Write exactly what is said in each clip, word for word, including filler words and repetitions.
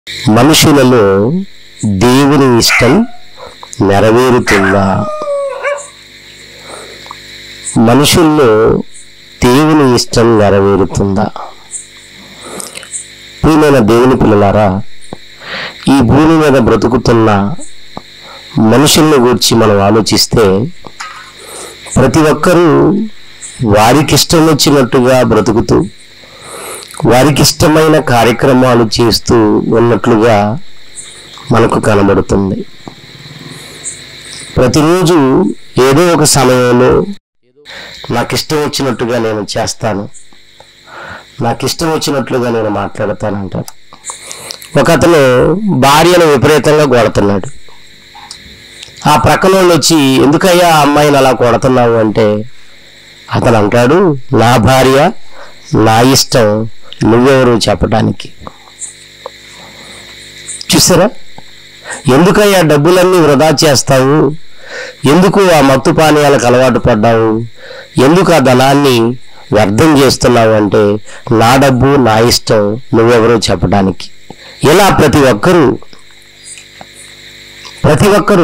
మనుషులలో దేవుని ఇష్టం నెరవేరుతుందా? మనుషుల్లో దేవుని ఇష్టం నెరవేరుతుందా? ప్రియమైన దేవుని పిల్లలారా, ఈ భూమి మీద బ్రతుకుతున్న మనుషులను గురించి మనం ఆలోచిస్తే ప్రతి ఒక్కరూ వారికి ఇష్టం వచ్చినట్టుగా బ్రతుకుతూ వారికి ఇష్టమైన కార్యక్రమాలు చేస్తూ ఉన్నట్లుగా మనకు కనబడుతుంది. ప్రతిరోజు ఏదో ఒక సమయంలో నాకు ఇష్టం వచ్చినట్టుగా నేను చేస్తాను, నాకు ఇష్టం వచ్చినట్లుగా నేను మాట్లాడతాను అంటారు. ఒక అతను భార్యను విపరీతంగా కొడుతున్నాడు. ఆ ప్రక్కన వాళ్ళు వచ్చి, ఎందుకయ్యా ఆ అమ్మాయిని అలా కొడుతున్నావు అంటే అతను అంటాడు, నా భార్య, నా ఇష్టం, నువ్వెవరు చెప్పడానికి. చూసారా? ఎందుకయ్యా డబ్బులన్నీ వృధా చేస్తావు, ఎందుకు ఆ మత్తు పానీయాలకు అలవాటు పడ్డావు, ఎందుకు ఆ ధనాన్ని వ్యర్థం చేస్తున్నావు అంటే నా డబ్బు, నా ఇష్టం, నువ్వెవరో చెప్పడానికి. ఇలా ప్రతి ఒక్కరూ ప్రతి ఒక్కరూ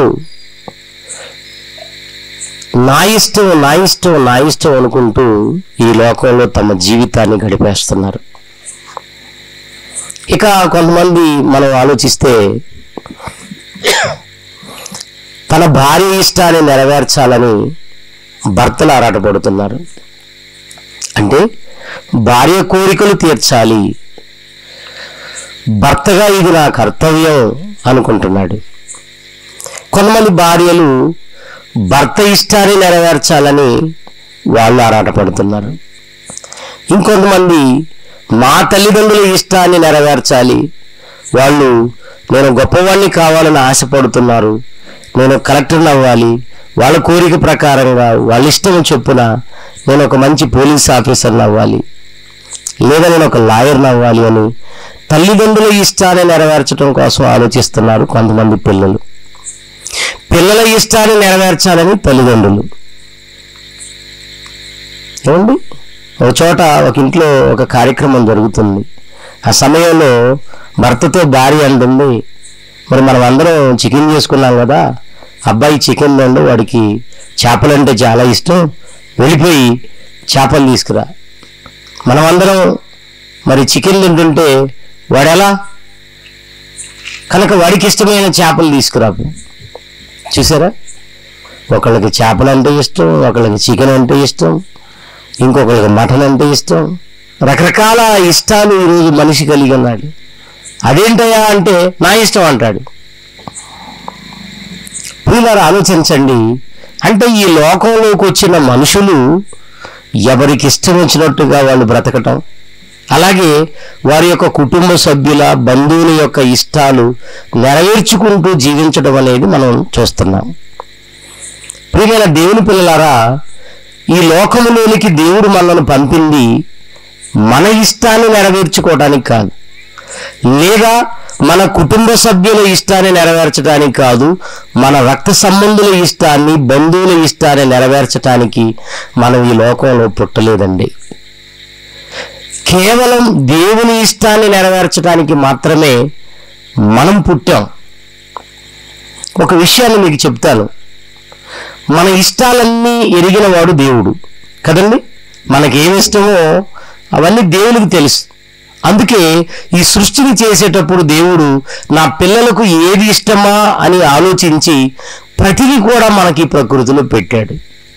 నా ఇష్టం నా ఇష్టం నా ఇష్టం అనుకుంటూ ఈ లోకంలో తమ జీవితాన్ని గడిపేస్తున్నారు. ఇక కొంతమంది మనం ఆలోచిస్తే తన భార్య ఇష్టాన్ని నెరవేర్చాలని భర్తలు ఆరాటపడుతున్నారు. అంటే భార్య కోరికలు తీర్చాలి, భర్తగా ఇది నా కర్తవ్యం అనుకుంటున్నాడు. కొంతమంది భార్యలు భర్త ఇష్టాన్ని నెరవేర్చాలని వాళ్ళు ఆరాటపడుతున్నారు. ఇంకొంతమంది మా తల్లిదండ్రుల ఇష్టాన్ని నెరవేర్చాలి, వాళ్ళు నేను గొప్పవాడిని కావాలని ఆశపడుతున్నారు, నేను కలెక్టర్ని అవ్వాలి, వాళ్ళ కోరిక ప్రకారంగా వాళ్ళ ఇష్టం చొప్పున నేను ఒక మంచి పోలీస్ ఆఫీసర్ని అవ్వాలి, లేదా నేను ఒక లాయర్ని అవ్వాలి అని తల్లిదండ్రుల ఇష్టాన్ని నెరవేర్చడం కోసం ఆలోచిస్తున్నారు కొంతమంది పిల్లలు. పిల్లల ఇష్టాన్ని నెరవేర్చాలని తల్లిదండ్రులు. ఏమండి, ఒక చోట ఒక ఇంట్లో ఒక కార్యక్రమం జరుగుతుంది. ఆ సమయంలో భర్తతో భార్య అంటుంది, మరి మనం అందరం చికెన్ చేసుకున్నాం కదా, అబ్బాయి చికెన్ వండు, వాడికి చేపలంటే చాలా ఇష్టం, వెళ్ళిపోయి చేపలు తీసుకురా. మనం అందరం మరి చికెన్ తింటుంటే వాడెలా, కనుక వాడికి ఇష్టమైన చేపలు తీసుకురా. చూసారా? ఒకళ్ళకి చేపలు అంటే ఇష్టం, ఒకళ్ళకి చికెన్ అంటే ఇష్టం, ఇంకొకరికి మటన్ అంటే ఇష్టం. రకరకాల ఇష్టాలు ఈరోజు మనిషి కలిగి ఉన్నాడు. అదేంటయ్యా అంటే నా ఇష్టం అంటాడు. ప్రియులారా, ఆలోచించండి. అంటే ఈ లోకంలోకి వచ్చిన మనుషులు ఎవరికి ఇష్టం వచ్చినట్టుగా వాళ్ళు బ్రతకటం, అలాగే వారి యొక్క కుటుంబ సభ్యుల బంధువుల యొక్క ఇష్టాలు నెరవేర్చుకుంటూ జీవించడం అనేది మనం చూస్తున్నాం. ప్రియమైన దేవుని పిల్లలారా, ఈ లోకములోనికి దేవుడు మనల్ని పంపింది మన ఇష్టాన్ని నెరవేర్చుకోవడానికి కాదు, లేదా మన కుటుంబ సభ్యుల ఇష్టాన్ని నెరవేర్చడానికి కాదు, మన రక్త సంబంధుల ఇష్టాన్ని, బంధువుల ఇష్టాన్ని నెరవేర్చడానికి మనం ఈ లోకంలో పుట్టలేదండి. కేవలం దేవుని ఇష్టాన్ని నెరవేర్చడానికి మాత్రమే మనం పుట్టాం. ఒక విషయాన్ని మీకు చెప్తాను. మన ఇష్టాలన్నీ ఎరిగిన వాడు దేవుడు కదండి. మనకేమి ఇష్టమో అవన్నీ దేవునికి తెలుసు. అందుకే ఈ సృష్టిని చేసేటప్పుడు దేవుడు నా పిల్లలకు ఏది ఇష్టమా అని ఆలోచించి ప్రతిదీ కూడా మనకి ప్రకృతిలో పెట్టాడు.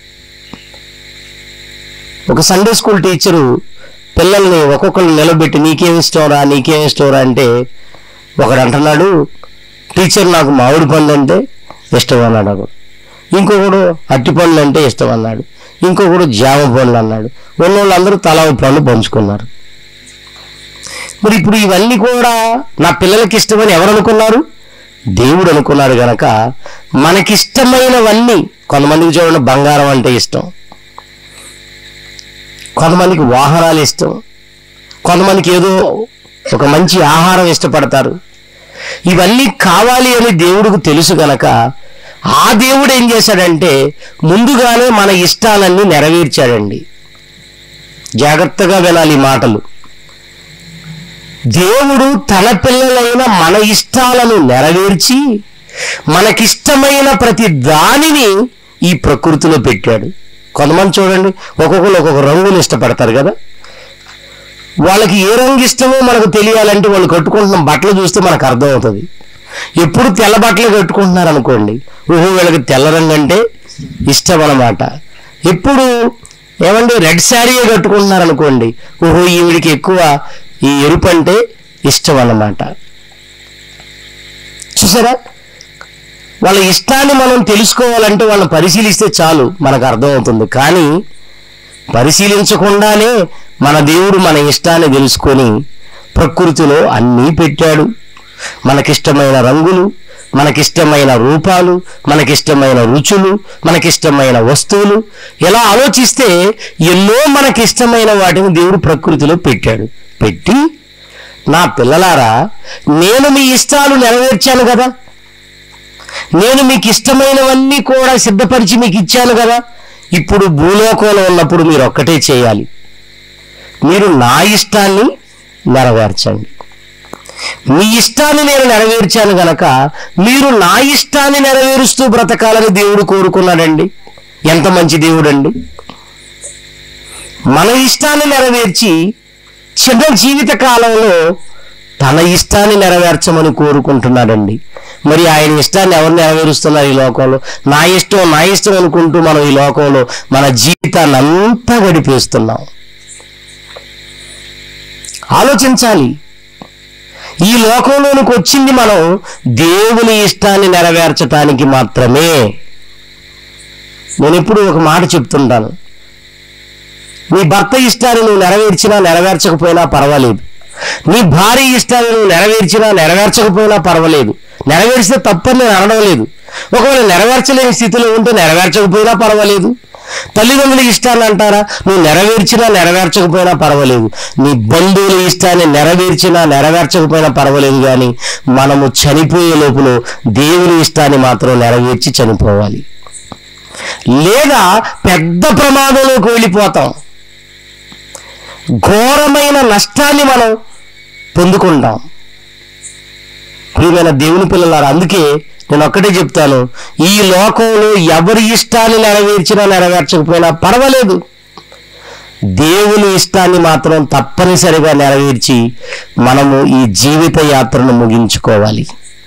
ఒక సండే స్కూల్ టీచరు పిల్లల్ని ఒక్కొక్కరు నిలబెట్టి నీకేమి ఇష్టంరా నీకేమి ఇష్టంరా అంటే ఒకడు అంటున్నాడు, టీచర్ నాకు మామిడి పండు అంటే ఇష్టం అన్నాడు. ఇంకొకడు అట్టి పండ్లు అంటే ఇష్టం అన్నాడు. ఇంకొకడు జామ పండ్లు అన్నాడు. ఉన్న వాళ్ళందరూ తలా పండ్లు పంచుకున్నారు. మరి ఇప్పుడు ఇవన్నీ కూడా నా పిల్లలకి ఇష్టమని ఎవరు అనుకున్నారు? దేవుడు అనుకున్నాడు. గనక మనకిష్టమైనవన్నీ, కొంతమందికి చూడండి బంగారం అంటే ఇష్టం, కొంతమందికి వాహనాలు ఇష్టం, కొంతమందికి ఏదో ఒక మంచి ఆహారం ఇష్టపడతారు. ఇవన్నీ కావాలి అని దేవుడికి తెలుసు గనక ఆ దేవుడు ఏం చేశాడంటే ముందుగానే మన ఇష్టాలన్నీ నెరవేర్చాడండి. జాగ్రత్తగా వినాలి మాటలు. దేవుడు తన పిల్లలైన మన ఇష్టాలను నెరవేర్చి మనకిష్టమైన ప్రతి దానిని ఈ ప్రకృతిలో పెట్టాడు. కొంతమంది చూడండి, ఒక్కొక్కరు ఒక్కొక్క రంగులు ఇష్టపడతారు కదా. వాళ్ళకి ఏ రంగు ఇష్టమో మనకు తెలియాలంటే వాళ్ళు కట్టుకుంటున్న బట్టలు చూస్తే మనకు అర్థమవుతుంది. ఎప్పుడు తెల్ల బట్టలు కట్టుకుంటున్నారు అనుకోండి, ఓహో వీళ్ళకి తెల్ల రంగు అంటే ఇష్టం అన్నమాట. ఎప్పుడు ఏమంటే రెడ్ శారీయే కట్టుకుంటున్నారు అనుకోండి, ఓహో ఈవిడికి ఎక్కువ ఈ ఎరుపు అంటే ఇష్టం అన్నమాట. చూసారా, వాళ్ళ ఇష్టాన్ని మనం తెలుసుకోవాలంటే వాళ్ళని పరిశీలిస్తే చాలు మనకు అర్థమవుతుంది. కానీ పరిశీలించకుండానే మన దేవుడు మన ఇష్టాన్ని తెలుసుకొని ప్రకృతిలో అన్నీ పెట్టాడు. మనకిష్టమైన రంగులు, మనకిష్టమైన రూపాలు, మనకిష్టమైన రుచులు, మనకిష్టమైన వస్తువులు. ఎలా ఆలోచిస్తే ఎన్నో మనకిష్టమైన వాటిని దేవుడు ప్రకృతిలో పెట్టాడు. పెట్టి నా పిల్లలారా, నేను మీ ఇష్టాలు నెరవేర్చాను కదా, నేను మీకు ఇష్టమైనవన్నీ కూడా సిద్ధపరిచి మీకు ఇచ్చాను కదా. ఇప్పుడు భూలోకంలో ఉన్నప్పుడు మీరు ఒక్కటే చేయాలి, మీరు నా ఇష్టాన్ని నెరవేర్చండి. మీ ఇష్టాన్ని నేను నెరవేర్చాను గనక మీరు నా ఇష్టాన్ని నెరవేరుస్తూ బ్రతకాలని దేవుడు కోరుకున్నాడండి. ఎంత మంచి దేవుడండి. మన ఇష్టాన్ని నెరవేర్చి చిన్న జీవిత కాలంలో తన ఇష్టాన్ని నెరవేర్చమని కోరుకుంటున్నాడండి. మరి ఆయన ఇష్టాన్ని ఎవరు నెరవేరుస్తున్నారు ఈ లోకంలో? నా ఇష్టం నా ఇష్టం అనుకుంటూ మనం ఈ లోకంలో మన జీవితాన్ని అంతా గడిపేస్తున్నాం. ఆలోచించాలి. ఈ లోకంలోనికి వచ్చింది మనం దేవుని ఇష్టాన్ని నెరవేర్చటానికి మాత్రమే. నేను ఎప్పుడు ఒక మాట చెప్తుంటాను, నీ భర్త ఇష్టాన్ని నువ్వు నెరవేర్చినా నెరవేర్చకపోయినా పర్వాలేదు, నీ భార్య ఇష్టాన్ని నువ్వు నెరవేర్చినా నెరవేర్చకపోయినా పర్వాలేదు. నెరవేర్చితే తప్పని నేను అనడం లేదు. ఒకవేళ నెరవేర్చలేని స్థితిలో ఉంటే నెరవేర్చకపోయినా పర్వాలేదు. తల్లిదండ్రుల ఇష్టాన్ని అంటారా, నువ్వు నెరవేర్చినా నెరవేర్చకపోయినా పర్వాలేదు. నీ బంధువుల ఇష్టాన్ని నెరవేర్చినా నెరవేర్చకపోయినా పర్వాలేదు. కానీ మనము చనిపోయే లోపల దేవుని ఇష్టాన్ని మాత్రం నెరవేర్చి చనిపోవాలి, లేదా పెద్ద ప్రమాదంలోకి వెళ్ళిపోతాం. ఘోరమైన నష్టాన్ని మనం పొందుకుంటాం. ప్రియమైన దేవుని పిల్లలారా, అందుకే నేను ఒక్కటే చెప్తాను, ఈ లోకంలో ఎవరి ఇష్టాన్ని నెరవేర్చినా నెరవేర్చకపోయినా పర్వాలేదు, దేవుని ఇష్టాన్ని మాత్రం తప్పనిసరిగా నెరవేర్చి మనము ఈ జీవిత యాత్రను ముగించుకోవాలి.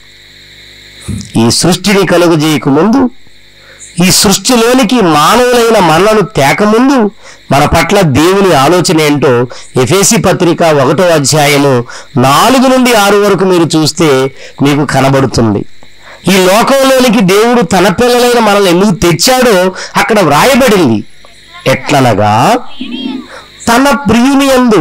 ఈ సృష్టిని కలుగజేయక ముందు, ఈ సృష్టిలోనికి మానవులైన మనలను తేకముందు మన పట్ల దేవుని ఆలోచన ఏంటో ఎఫెసీ పత్రిక ఒకటో అధ్యాయము నాలుగు నుండి ఆరు వరకు మీరు చూస్తే మీకు కనబడుతుంది. ఈ లోకంలోనికి దేవుడు తన పిల్లలైన మనల్ని ఎందుకు తెచ్చాడో అక్కడ వ్రాయబడింది. ఎట్లనగా తన ప్రియుని యందు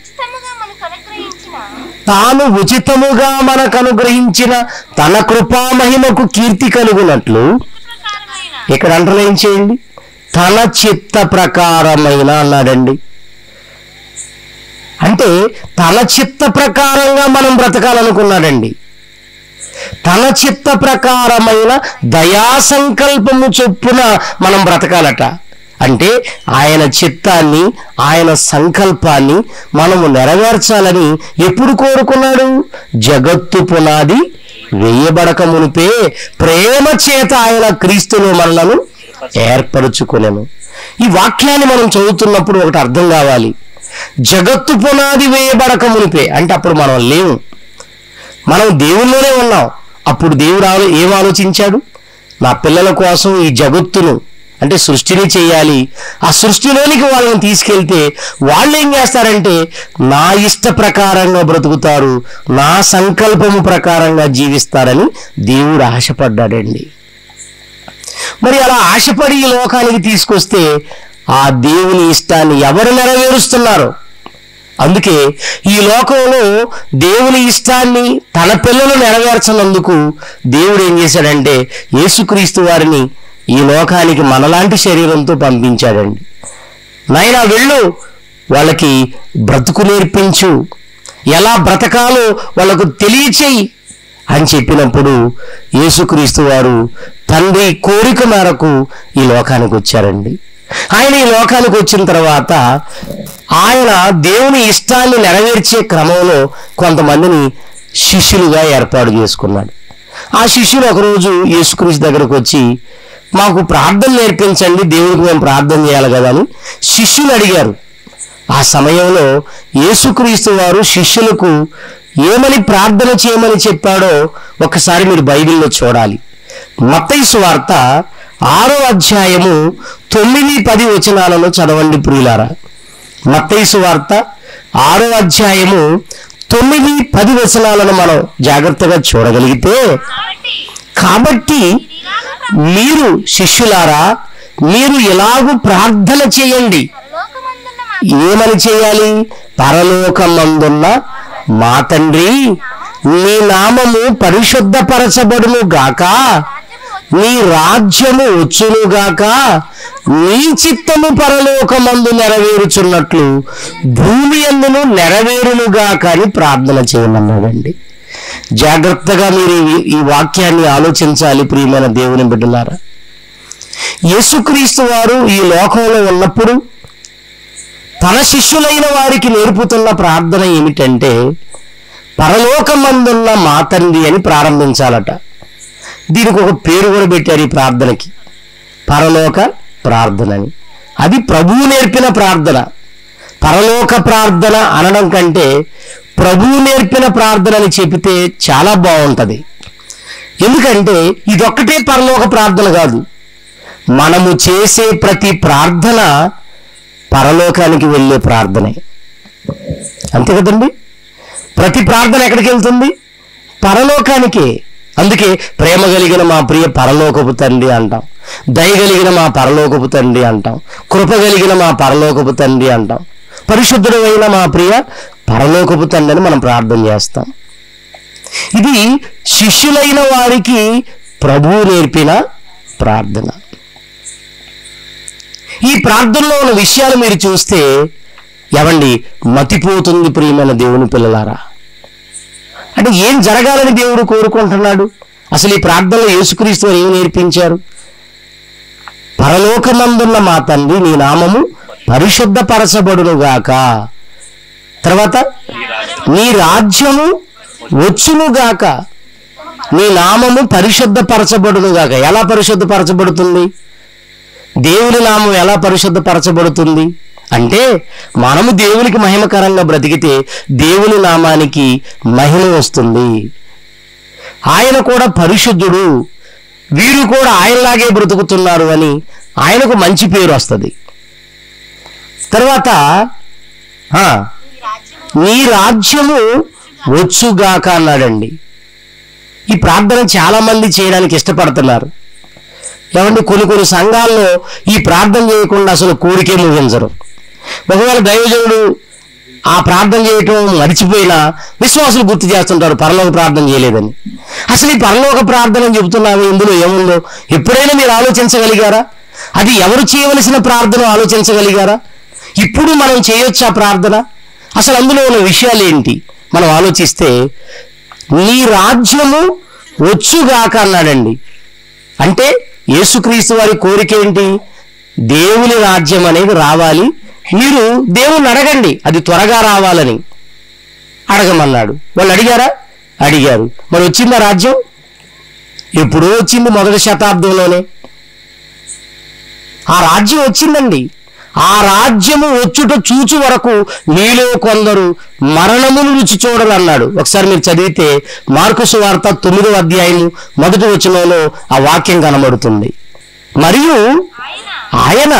తాను ఉచితముగా మనకు అనుగ్రహించిన తన కృపామహిమకు కీర్తి కలుగునట్లు, ఇక్కడ అండర్లైన్ చేయండి, తన చిత్త ప్రకారమైన అన్నాడండి. అంటే తన చిత్త ప్రకారంగా మనం బ్రతకాలనుకున్నాడండి. తన చిత్త ప్రకారమైన దయా సంకల్పము చొప్పున మనం బ్రతకాలట. అంటే ఆయన చిత్తాన్ని, ఆయన సంకల్పాన్ని మనము నెరవేర్చాలని ఎప్పుడు కోరుకున్నాడు? జగత్తు పునాది వేయబడక మునిపే ప్రేమ చేత ఆయన క్రీస్తులో మనలను ఏర్పరచుకునేను. ఈ వాక్యాన్ని మనం చదువుతున్నప్పుడు ఒకటి అర్థం కావాలి, జగత్తు పునాది వేయబడక మునిపే అంటే అప్పుడు మనం లేవు, మనం దేవుల్లోనే ఉన్నాం. అప్పుడు దేవుడు ఏం ఆలోచించాడు? నా పిల్లల కోసం ఈ జగత్తును అంటే సృష్టిని చేయాలి. ఆ సృష్టిలోనికి వాళ్ళని తీసుకెళ్తే వాళ్ళు ఏం చేస్తారంటే నా ఇష్ట ప్రకారంగా బ్రతుకుతారు, నా సంకల్పము ప్రకారంగా జీవిస్తారని దేవుడు ఆశపడ్డాడండి. మరి అలా ఆశపడి ఈ లోకానికి తీసుకొస్తే ఆ దేవుని ఇష్టాన్ని ఎవరు నెరవేరుస్తున్నారు? అందుకే ఈ లోకంలో దేవుని ఇష్టాన్ని తన పిల్లలు నెరవేర్చనందుకు దేవుడు ఏం చేశాడంటే యేసుక్రీస్తు వారిని ఈ లోకానికి మనలాంటి శరీరంతో పంపించాడండి. నాయనా వెళ్ళు, వాళ్ళకి బ్రతుకు నేర్పించు, ఎలా బ్రతకాలో వాళ్ళకు తెలియచేయి అని చెప్పినప్పుడు యేసుక్రీస్తు వారు తండ్రి కోరిక మేరకు ఈ లోకానికి వచ్చారండి. ఆయన ఈ లోకానికి వచ్చిన తర్వాత ఆయన దేవుని ఇష్టాన్ని నెరవేర్చే క్రమంలో కొంతమందిని శిష్యులుగా ఏర్పాటు చేసుకున్నాడు. ఆ శిష్యులు ఒకరోజు యేసుక్రీస్తు దగ్గరకు వచ్చి, మాకు ప్రార్థన నేర్పించండి, దేవునికి మేము ప్రార్థన చేయాలి కదా అని శిష్యులు అడిగారు. ఆ సమయంలో యేసుక్రీస్తు వారు శిష్యులకు ఏమని ప్రార్థన చేయమని చెప్పాడో ఒకసారి మీరు బైబిల్లో చూడాలి. మత్తయి సువార్త ఆరో అధ్యాయము తొమ్మిది పది వచనాలను చదవండి ప్రియులారా. మత్తయి సువార్త ఆరో అధ్యాయము తొమ్మిది పది వచనాలను మనం జాగ్రత్తగా చూడగలిగితే, కాబట్టి మీరు శిష్యులారా మీరు ఎలాగూ ప్రార్థన చేయండి. ఏమని చేయాలి? పరలోకమందున్న మా తండ్రి, నీ నామము పరిశుద్ధపరచబడును గాక, నీ రాజ్యము వచ్చును గాక, నీ చిత్తము పరలోకమందు నెరవేరుచున్నట్లు భూమి యందును నెరవేరునుగాక అని ప్రార్థన చేయమన్నాడండి. జాగ్రత్తగా మీరు ఈ వాక్యాన్ని ఆలోచించాలి ప్రియమైన దేవుని బిడ్డలారా. యేసుక్రీస్తు వారు ఈ లోకంలో ఉన్నప్పుడు తన శిష్యులైన వారికి నేర్పుతున్న ప్రార్థన ఏమిటంటే, పరలోకమందున్న మా తండ్రి అని ప్రారంభించాలట. దీనికి ఒక పేరు కూడా పెట్టారు ఈ ప్రార్థనకి, పరలోక ప్రార్థన అని. అది ప్రభువు నేర్పిన ప్రార్థన. పరలోక ప్రార్థన అనడం కంటే ప్రభువు నేర్పిన ప్రార్థన అని చెబితే చాలా బాగుంటుంది. ఎందుకంటే ఇదొక్కటే పరలోక ప్రార్థన కాదు, మనము చేసే ప్రతి ప్రార్థన పరలోకానికి వెళ్ళే ప్రార్థనే. అంతే కదండి? ప్రతి ప్రార్థన ఎక్కడికి వెళ్తుంది? పరలోకానికే. అందుకే ప్రేమ కలిగిన మా ప్రియ పరలోకపు తండ్రి అంటాం, దయ కలిగిన మా పరలోకపు తండ్రి అంటాం, కృప కలిగిన మా పరలోకపు తండ్రి అంటాం, పరిశుద్ధుడు అయిన మా ప్రియ పరలోకపు తండ్రి అని మనం ప్రార్థన చేస్తాం. ఇది శిష్యులైన వారికి ప్రభువు నేర్పిన ప్రార్థన. ఈ ప్రార్థనలో ఉన్న విషయాలు మీరు చూస్తే ఎవండి మతిపోతుంది ప్రియమైన దేవుని పిల్లలారా. అంటే ఏం జరగాలని దేవుడు కోరుకుంటున్నాడు? అసలు ఈ ప్రార్థనలో యేసుక్రీస్తు వారు ఏం నేర్పించారు? పరలోకమందున్న మా తండ్రి, నీ నామము పరిశుద్ధపరచబడునుగాక, తర్వాత నీ రాజ్యము వచ్చునుగాక, నీ నామము పరిశుద్ధపరచబడునుగాక. ఎలా పరిశుద్ధపరచబడుతుంది? దేవుని నామం ఎలా పరిశుద్ధపరచబడుతుంది అంటే, మనము దేవునికి మహిమకరంగా బ్రతికితే దేవుని నామానికి మహిమ వస్తుంది. ఆయన కూడా పరిశుద్ధుడు, వీరు కూడా ఆయనలాగే బ్రతుకుతున్నారు అని ఆయనకు మంచి పేరు వస్తుంది. తర్వాత నీ రాజ్యము వచ్చుగాక అన్నాడండి. ఈ ప్రార్థన చాలా మంది చేయడానికి ఇష్టపడుతున్నారు. ఏమంటే కొన్ని కొన్ని సంఘాల్లో ఈ ప్రార్థన చేయకుండా అసలు కోరికే ముగించరు. ఒకవేళ దైవజనుడు ఆ ప్రార్థన చేయటం మర్చిపోయినా విశ్వాసులు గుర్తు చేస్తుంటారు పరలోక ప్రార్థన చేయలేదని. అసలు ఈ పరలోక ప్రార్థన అని చెబుతున్నాము, ఇందులో ఏముందో ఎప్పుడైనా మీరు ఆలోచించగలిగారా? అది ఎవరు చేయవలసిన ప్రార్థన ఆలోచించగలిగారా? ఇప్పుడు మనం చేయొచ్చు ఆ ప్రార్థన? అసలు అందులో ఉన్న విషయాలు ఏంటి మనం ఆలోచిస్తే, నీ రాజ్యము వచ్చుగాక అన్నాడండి. అంటే యేసుక్రీస్తు వారి కోరిక ఏంటి? దేవుని రాజ్యం అనేది రావాలి, మీరు దేవుణ్ణి అడగండి అది త్వరగా రావాలని అడగమన్నాడు. వాళ్ళు అడిగారా? అడిగారు. మరి వచ్చిందా రాజ్యం? ఎప్పుడో వచ్చింది, మొదటి శతాబ్దంలోనే ఆ రాజ్యం వచ్చిందండి. ఆ రాజ్యము వచ్చుట చూచు వరకు మీలో కొందరు మరణమును రుచి చూడాలన్నాడు. ఒకసారి మీరు చదివితే మార్కు సువార్త తొమ్మిదో అధ్యాయం మొదటి వచనంలో ఆ వాక్యం కనబడుతుంది. మరియు ఆయన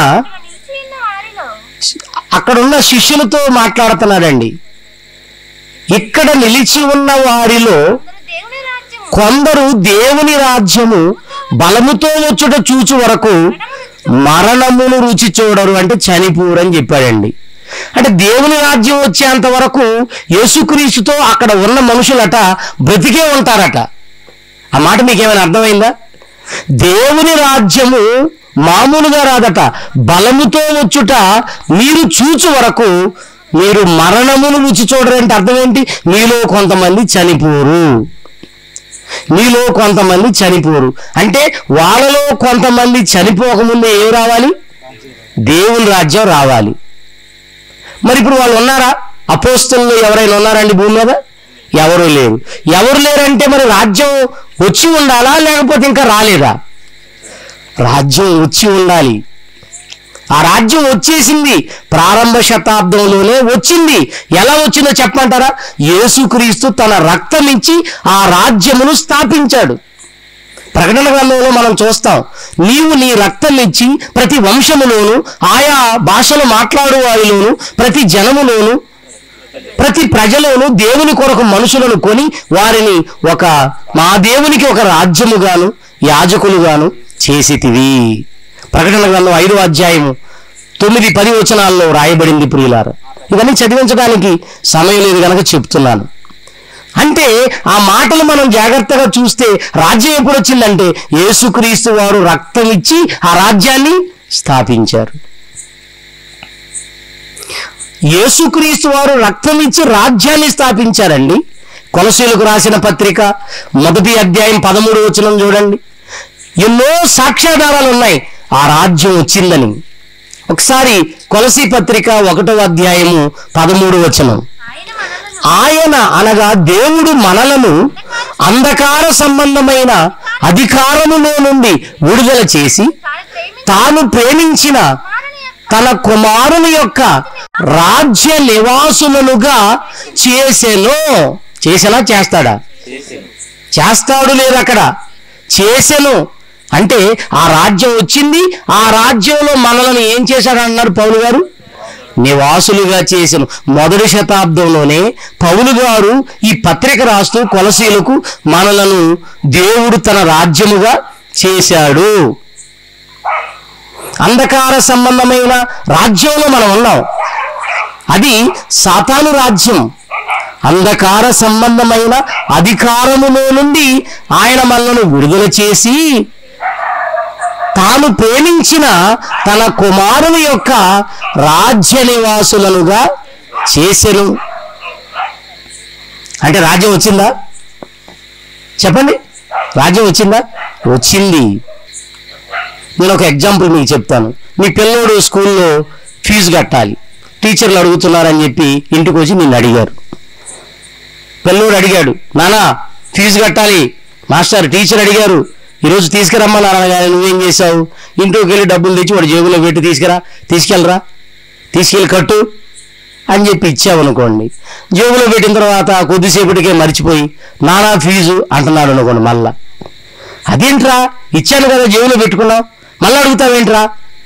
అక్కడున్న శిష్యులతో మాట్లాడుతున్నాడండి. ఇక్కడ నిలిచి ఉన్న వారిలో కొందరు దేవుని రాజ్యము బలముతో వచ్చుట చూచు వరకు మరణమును రుచి చూడరు, అంటే చనిపోరు అని చెప్పాడండి. అంటే దేవుని రాజ్యం వచ్చేంత వరకు యేసుక్రీస్తుతో అక్కడ ఉన్న మనుషులట బ్రతికే ఉంటారట. ఆ మాట మీకేమైనా అర్థమైందా? దేవుని రాజ్యము మామూలుగా రాదట, బలముతో వచ్చుట మీరు చూచు వరకు మీరు మరణమును రుచి చూడరంటే అర్థం ఏంటి? మీలో కొంతమంది చనిపోరు, మీలో కొంతమంది చనిపోరు అంటే వాళ్ళలో కొంతమంది చనిపోకముందే ఏం రావాలి? దేవుని రాజ్యం రావాలి. మరి ఇప్పుడు వాళ్ళు ఉన్నారా? అపోస్తలులు ఎవరైనా ఉన్నారండి భూమి మీద? ఎవరు లేరు. ఎవరు లేరంటే మరి రాజ్యం వచ్చి ఉండాలా లేకపోతే ఇంకా రాలేదా? రాజ్యం వచ్చి ఉండాలి. ఆ రాజ్యం వచ్చేసింది, ప్రారంభ శతాబ్దంలోనే వచ్చింది. ఎలా వచ్చిందో చెప్పమంటారా? యేసుక్రీస్తు తన రక్తం ఇచ్చి ఆ రాజ్యమును స్థాపించాడు. ప్రకటన గ్రంథంలో మనం చూస్తాం, నీవు నీ రక్తం ఇచ్చి ప్రతి వంశములోను, ఆయా భాషలు మాట్లాడు వారిలోను, ప్రతి జనములోను, ప్రతి ప్రజలోను దేవుని కొరకు మనుషులను కొని వారిని ఒక మా దేవునికి ఒక రాజ్యముగాను యాజకులుగాను చేసితివి. ప్రకటన గ్రంథం ఐదో అధ్యాయము తొమ్మిది పది వచనాల్లో రాయబడింది. ప్రియులారా, ఇవన్నీ చదివించడానికి సమయం లేదు కనుక చెప్తున్నాను. అంటే ఆ మాటలు మనం జాగ్రత్తగా చూస్తే రాజ్యం ఎప్పుడు వచ్చిందంటే యేసుక్రీస్తు వారు రక్తం ఇచ్చి ఆ రాజ్యాన్ని స్థాపించారు. యేసుక్రీస్తు వారు రక్తం ఇచ్చి రాజ్యాన్ని స్థాపించారండి. కొలసీలకు రాసిన పత్రిక మొదటి అధ్యాయం పదమూడు వచనం చూడండి. ఎన్నో సాక్ష్యాధారాలు ఉన్నాయి ఆ రాజ్యం వచ్చిందని. ఒకసారి కొలసీ పత్రిక ఒకటో అధ్యాయము పదమూడు వచనం. ఆయన అనగా దేవుడు మనలను అంధకార సంబంధమైన అధికారములో నుండి విడుదల చేసి తాను ప్రేమించిన తన కుమారుని యొక్క రాజ్య నివాసులనుగా చేసెను. చేసేలా చేస్తాడా? చేస్తాడు లేదు అక్కడ, చేసెను అంటే ఆ రాజ్యం వచ్చింది. ఆ రాజ్యంలో మనల్ని ఏం చేశాడు అన్నారు పౌలు గారు? నివాసులుగా చేసెను. మొదటి శతాబ్దంలోనే పౌలు గారు ఈ పత్రిక రాస్తూ కొలసీలకు మనలను దేవుడు తన రాజ్యముగా చేశాడు. అంధకార సంబంధమైన రాజ్యంలో మనం ఉన్నాం. అది సాతాను రాజ్యం. అంధకార సంబంధమైన అధికారములో నుండి ఆయన మనల్ని విడుదల చేసి తాను ప్రేమించిన తన కుమారుని యొక్క రాజ్య నివాసులనుగా చేసెను. అంటే రాజ్యం వచ్చిందా? చెప్పండి, రాజ్యం వచ్చిందా? వచ్చింది. నేను ఒక ఎగ్జాంపుల్ మీకు చెప్తాను. మీ పిల్లోడు స్కూల్లో ఫీజు కట్టాలి, టీచర్లు అడుగుతున్నారని చెప్పి ఇంటికి వచ్చి నిన్ను అడిగారు. పిల్లోడు అడిగాడు, నానా ఫీజు కట్టాలి, మాస్టర్ టీచర్ అడిగారు ఈరోజు తీసుకురమ్మన్నారు అనగానే నువ్వేం చేసావు? ఇంట్లోకి వెళ్ళి డబ్బులు తెచ్చి వాడు జేబులో పెట్టి తీసుకురా, తీసుకెళ్ళరా, తీసుకెళ్ళి కట్టు అని చెప్పి ఇచ్చావు అనుకోండి. జేబులో పెట్టిన తర్వాత కొద్దిసేపటికే మర్చిపోయి నానా ఫీజు అంటున్నాడు అనుకోండి. మళ్ళా అదేంట్రా, ఇచ్చాను కదా జేబులో పెట్టుకున్నావు, మళ్ళీ అడుగుతావేంట్రా?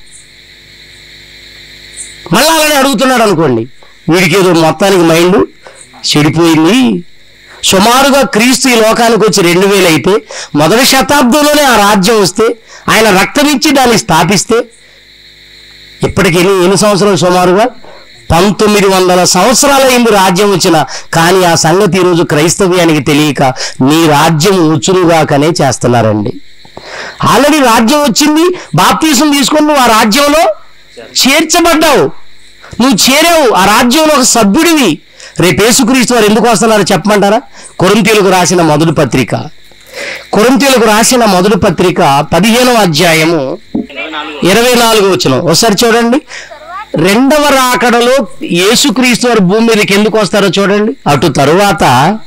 మళ్ళా అలానే అడుగుతున్నాడు అనుకోండి. వీడికి ఏదో మొత్తానికి మైండ్ చెడిపోయింది. సుమారుగా క్రీస్తు ఈ లోకానికి వచ్చి రెండు వేలు అయితే మొదటి శతాబ్దంలోనే ఆ రాజ్యం వస్తే ఆయన రక్తం ఇచ్చి దాన్ని స్థాపిస్తే ఇప్పటికి ఎన్ని ఎన్ని సంవత్సరాలు? సుమారుగా పంతొమ్మిది వందల సంవత్సరాల అయింది రాజ్యం వచ్చిన. కానీ ఆ సంగతి ఈరోజు క్రైస్తవ్యానికి తెలియక నీ రాజ్యం ఉచురుగాకనే చేస్తున్నారండి. ఆల్రెడీ రాజ్యం వచ్చింది, బాప్తీసం తీసుకొని నువ్వు ఆ రాజ్యంలో చేర్చబడ్డావు, నువ్వు చేరావు, ఆ రాజ్యంలో ఒక సభ్యుడివి. రేపు యేసుక్రీస్తు వారు ఎందుకు వస్తున్నారో చెప్పమంటారా? కొరింథీయులకు రాసిన మొదటి పత్రిక కొరింథీయులకు రాసిన మొదటి పత్రిక పదిహేనవ అధ్యాయము ఇరవై నాలుగు వచనం ఒకసారి చూడండి. రెండవ రాకడలో యేసుక్రీస్తు వారు భూమి మీదకి ఎందుకు వస్తారో చూడండి. అటు తరువాత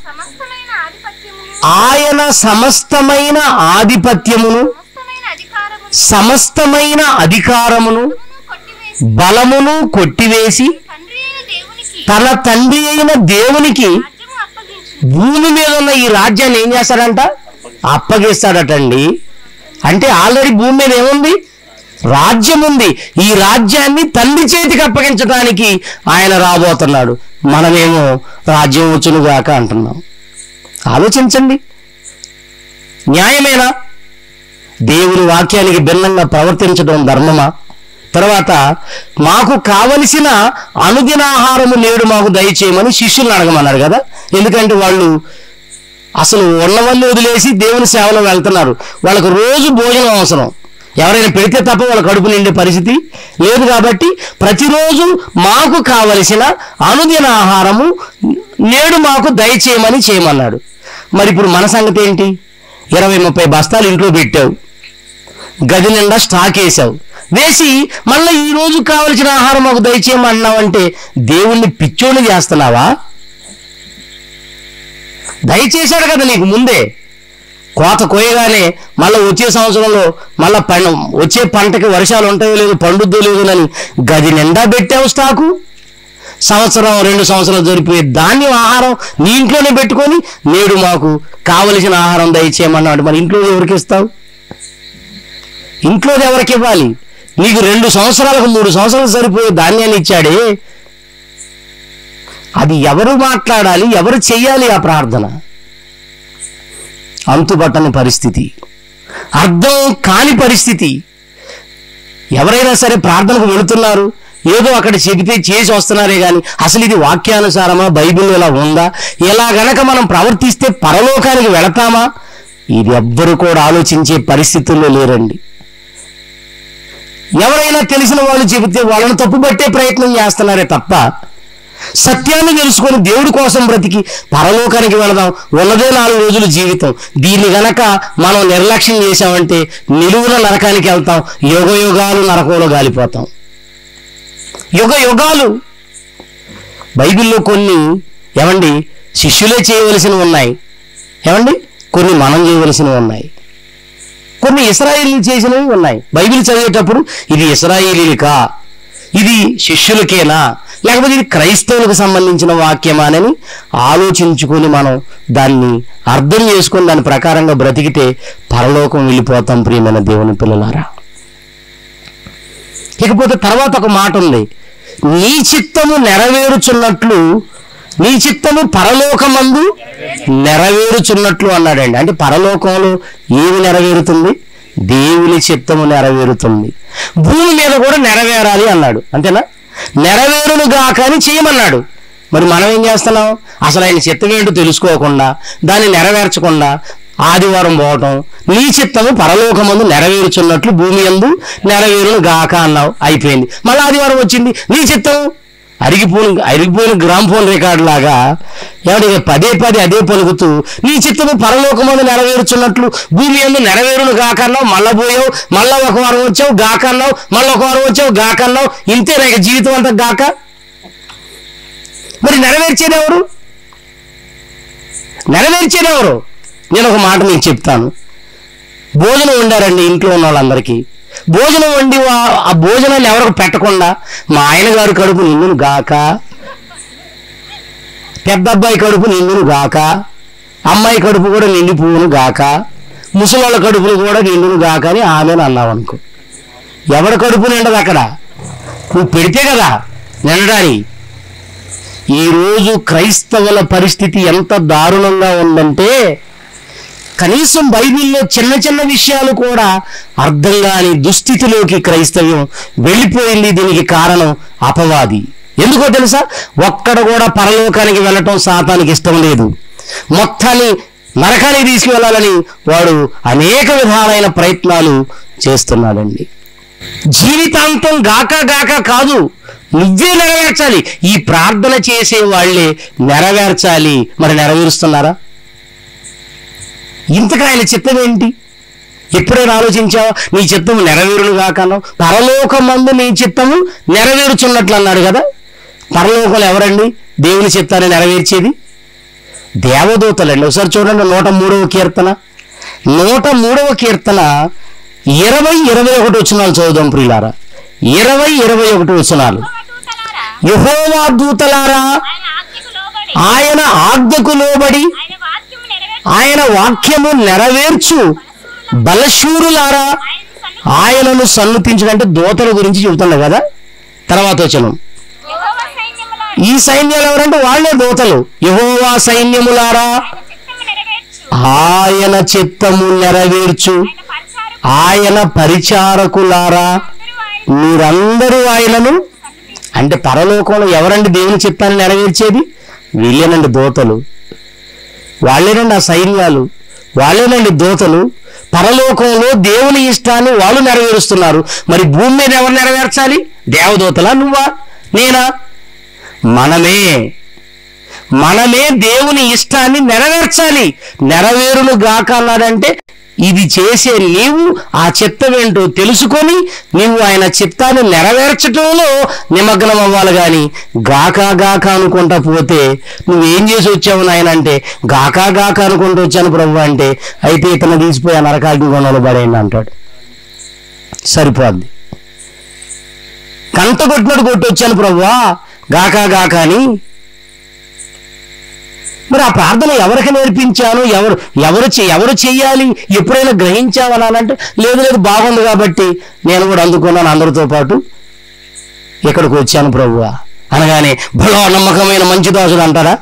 ఆయన సమస్తమైన ఆధిపత్యమును, సమస్తమైన అధికారమును, బలమును కొట్టివేసి తన తండ్రి అయిన దేవునికి భూమి మీద ఉన్న ఈ రాజ్యాన్ని ఏం చేస్తాడంట? అప్పగిస్తాడటండి. అంటే ఆల్రెడీ భూమి మీద ఏముంది? రాజ్యం ఉంది. ఈ రాజ్యాన్ని తండ్రి చేతికి అప్పగించడానికి ఆయన రాబోతున్నాడు. మనమేమో రాజ్యం వచ్చునుగాక అంటున్నాం. ఆలోచించండి, న్యాయమేనా? దేవుని వాక్యానికి భిన్నంగా ప్రవర్తించడం ధర్మమా? తర్వాత మాకు కావలసిన అనుదినాహారము నేడు మాకు దయచేయమని శిష్యులను అడగమన్నారు కదా. ఎందుకంటే వాళ్ళు అసలు ఉన్నవన్నీ వదిలేసి దేవుని సేవలో వెళ్తున్నారు. వాళ్ళకు రోజు భోజనం అవసరం, ఎవరైనా పెడితే తప్ప వాళ్ళ కడుపు నిండే పరిస్థితి లేదు. కాబట్టి ప్రతిరోజు మాకు కావలసిన అనుదిన ఆహారము నేడు మాకు దయచేయమని చేయమన్నాడు. మరి ఇప్పుడు మన సంగతి ఏంటి? ఇరవై ముప్పై బస్తాలు ఇంట్లో పెట్టావు, గది నిండా స్టాక్ వేసావు, వేసి మళ్ళీ ఈ రోజు కావలసిన ఆహారం మాకు దయచేయమన్నావు అంటే దేవుణ్ణి పిచ్చోని చేస్తున్నావా? దయచేశాడు కదా నీకు ముందే. కోత కోయగానే మళ్ళీ వచ్చే సంవత్సరంలో మళ్ళీ పంట వచ్చే పంటకి వర్షాలు ఉంటాయో లేదు, పండుద్దో లేదు అని గది నిండా పెట్టావు స్టాకు. సంవత్సరం రెండు సంవత్సరాలు జరిపోయే ధాన్యం ఆహారం నీ ఇంట్లోనే పెట్టుకొని నేడు మాకు కావలసిన ఆహారం దయచేయమన్నాడు. మరి ఇంట్లో ఎవరికి ఇస్తావు? ఇంట్లో ఎవరికి ఇవ్వాలి? నీకు రెండు సంవత్సరాలకు మూడు సంవత్సరాలు సరిపోయే ధాన్యాన్ని ఇచ్చాడే, అది ఎవరు మాట్లాడాలి, ఎవరు చెయ్యాలి ఆ ప్రార్థన? అంతుబట్టని పరిస్థితి, అర్థం కాని పరిస్థితి. ఎవరైనా సరే ప్రార్థనకు వెళుతున్నారు, ఏదో అక్కడ చెబితే చేసి వస్తున్నారే కానీ అసలు ఇది వాక్యానుసారమా, బైబిల్ ఇలా ఉందా, ఇలా గనక మనం ప్రవర్తిస్తే పరలోకానికి వెళతామా, ఇది ఎవ్వరు కూడా ఆలోచించే పరిస్థితుల్లో లేరండి. ఎవరైనా తెలిసిన వాళ్ళు చెబితే వాళ్ళని తప్పుపట్టే ప్రయత్నం చేస్తున్నారే తప్ప సత్యాన్ని తెలుసుకొని దేవుడి కోసం బ్రతికి పరలోకానికి వెళదాం, ఉన్నదే నాలుగు రోజులు జీవితం, దీన్ని గనక మనం నిర్లక్ష్యం చేశామంటే నిలువున నరకానికి వెళ్తాం, యుగ యుగాలు నరకంలో గాలిపోతాం. యుగ యుగాలు. బైబిల్లో కొన్ని ఏమండి శిష్యులే చేయవలసినవి ఉన్నాయి, ఏమండి కొన్ని మనం చేయవలసినవి ఉన్నాయి, కొన్ని ఇశ్రాయేలీలు చేసినవి ఉన్నాయి. బైబిల్ చదివేటప్పుడు ఇది ఇశ్రాయేలీలకా, ఇది శిష్యులకేనా, లేకపోతే ఇది క్రైస్తవులకు సంబంధించిన వాక్యమా అని ఆలోచించుకొని మనం దాన్ని అర్థం చేసుకొని దాని ప్రకారంగా బ్రతికితే పరలోకం వెళ్ళిపోతాం ప్రియమైన దేవుని పిల్లలారా. ఇకపోతే తర్వాత ఒక మాట ఉంది, నీ చిత్తము నెరవేరుచున్నట్లు, నీ చిత్తము పరలోకమందు నెరవేరుచున్నట్లు అన్నాడండి. అంటే పరలోకంలో ఏమి నెరవేరుతుంది? దేవుని చిత్తము నెరవేరుతుంది. భూమి మీద కూడా నెరవేరాలి అన్నాడు, అంతేనా? నెరవేరును గాక అని చేయమన్నాడు. మరి మనం ఏం చేస్తున్నాం? అసలు ఆయన చిత్తం ఏంటో తెలుసుకోకుండా దాన్ని నెరవేర్చకుండా ఆదివారం పోవటం, నీ చిత్తము పరలోకమందు నెరవేరుచున్నట్లు భూమి యందు నెరవేరును గాక అన్నావు, అయిపోయింది. మళ్ళీ ఆదివారం వచ్చింది, నీ చిత్తం అరిగిపోయిన అరిగిపోయిన గ్రామ్ ఫోన్ రికార్డు లాగా ఏమంటే పదే పదే అదే పలుకుతూ నీ చిత్తము పరలోకమందు నెరవేరుచున్నట్లు భూమి యందు నెరవేరును గాక అన్నావు, మళ్ళా పోయావు, మళ్ళా ఒక వారం వచ్చావు గాక అన్నావు, మళ్ళీ ఒక వారం వచ్చావు గాక అన్నావు, ఇంతే నాకు జీవితం అంతా గాక. మరి నెరవేర్చేది ఎవరు? నెరవేర్చేది ఎవరు? నేను ఒక మాట మీకు చెప్తాను. భోజనం వండారండి ఇంట్లో ఉన్న వాళ్ళందరికీ. భోజనం వండి ఆ భోజనాన్ని ఎవరికి పెట్టకుండా మా ఆయన గారు కడుపు నిండును గాక, పెద్ద అబ్బాయి కడుపు నిండును గాక, అమ్మాయి కడుపు కూడా నిండిపోవును గాక, ముసలోళ్ళ కడుపులు కూడా నిండును గాక అని ఆమెను అన్నావు అనుకో, ఎవరి కడుపు నిండదు అక్కడ? నువ్వు పెడితే కదా నిండడానికి. ఈరోజు క్రైస్తవుల పరిస్థితి ఎంత దారుణంగా ఉందంటే కనీసం బైబిల్లో చిన్న చిన్న విషయాలు కూడా అర్థం కాని దుస్థితిలోకి క్రైస్తవ్యం వెళ్ళిపోయింది. దీనికి కారణం అపవాది. ఎందుకో తెలుసా? ఒక్కడ కూడా పరలోకానికి వెళ్ళటం సాతానికి ఇష్టం లేదు. మొత్తాన్ని నరకానికి తీసుకువెళ్ళాలని వాడు అనేక విధాలైన ప్రయత్నాలు చేస్తున్నాడండి. జీవితాంతం గాక గాక కాదు, నువ్వే నెరవేర్చాలి. ఈ ప్రార్థన చేసే వాళ్ళే నెరవేర్చాలి. మరి నెరవేరుస్తున్నారా? ఇంతగా ఆయన చిత్తం ఏంటి? ఎప్పుడైనా ఆలోచించావా? నీ చిత్తము నెరవేరును గాకన్నావు, పరలోకమందు నీ చిత్తము నెరవేరుచున్నట్లు అన్నాడు కదా. పరలోకంలో ఎవరండి దేవుని చిత్తాన్ని నెరవేర్చేది? దేవదూతలండి. ఒకసారి చూడండి, నూట మూడవ కీర్తన నూట మూడవ కీర్తన ఇరవై ఇరవై ఒకటి వచనాలు చదువుదాం ప్రియులారా. ఇరవై ఇరవై ఒకటి వచనాలు. యెహోవా దూతలారా ఆయన ఆజ్ఞకు లోబడి ఆయన వాక్యము నెరవేర్చు బలశూరులారా ఆయనను సన్నుతించడంటే దూతల గురించి చెబుతున్నాడు కదా. తర్వాత వచనం, ఈ సైన్యాలు ఎవరంటే వాళ్ళే దూతలు. యెహోవా సైన్యములారా ఆయన చిత్తము నెరవేర్చు ఆయన పరిచారకులారా మీరందరూ ఆయనను. అంటే పరలోకంలో ఎవరండి దేవుని చిత్తాన్ని నెరవేర్చేది? వీళ్ళేనండి దూతలు, వాళ్ళేనండి ఆ సైన్యాలు, వాళ్ళేనండి దూతలు. పరలోకంలో దేవుని ఇష్టాన్ని వాళ్ళు నెరవేరుస్తున్నారు. మరి భూమి మీద ఎవరు నెరవేర్చాలి? దేవదూతలా, నువ్వా, నేనా? మనమే మనమే దేవుని ఇష్టాన్ని నెరవేర్చాలి. నెరవేరును గాక అన్నాడంటే ఇది చేసే నీవు ఆ చిత్తం ఏంటో తెలుసుకొని నీవు ఆయన చిత్తాన్ని నెరవేర్చడంలో నిమగ్నం అవ్వాలి. కానీ గాకా గాక అనుకుంటా పోతే నువ్వేం చేసి వచ్చావు నాయన అంటే, గాకా గాక అనుకుంటూ వచ్చాను ప్రభు అంటే, అయితే ఇతను తీసిపోయి ఆ నరకాగ్ని గుణంలో పడేయండి అంటాడు. సరిపోద్ది. కంట కొట్టినట్టు కొట్టి వచ్చాను ప్రభువా గాకా గాక అని. మరి ఆ ప్రార్థన ఎవరికి నేర్పించాను, ఎవరు ఎవరు ఎవరు చెయ్యాలి, ఎప్పుడైనా గ్రహించావనాలంటే లేదు లేదు బాగుంది కాబట్టి నేను కూడా అందుకున్నాను అందరితో పాటు ఇక్కడికి వచ్చాను ప్రభువా అనగానే బలో నమ్మకమైన మంచి దాసుడు అంటారా?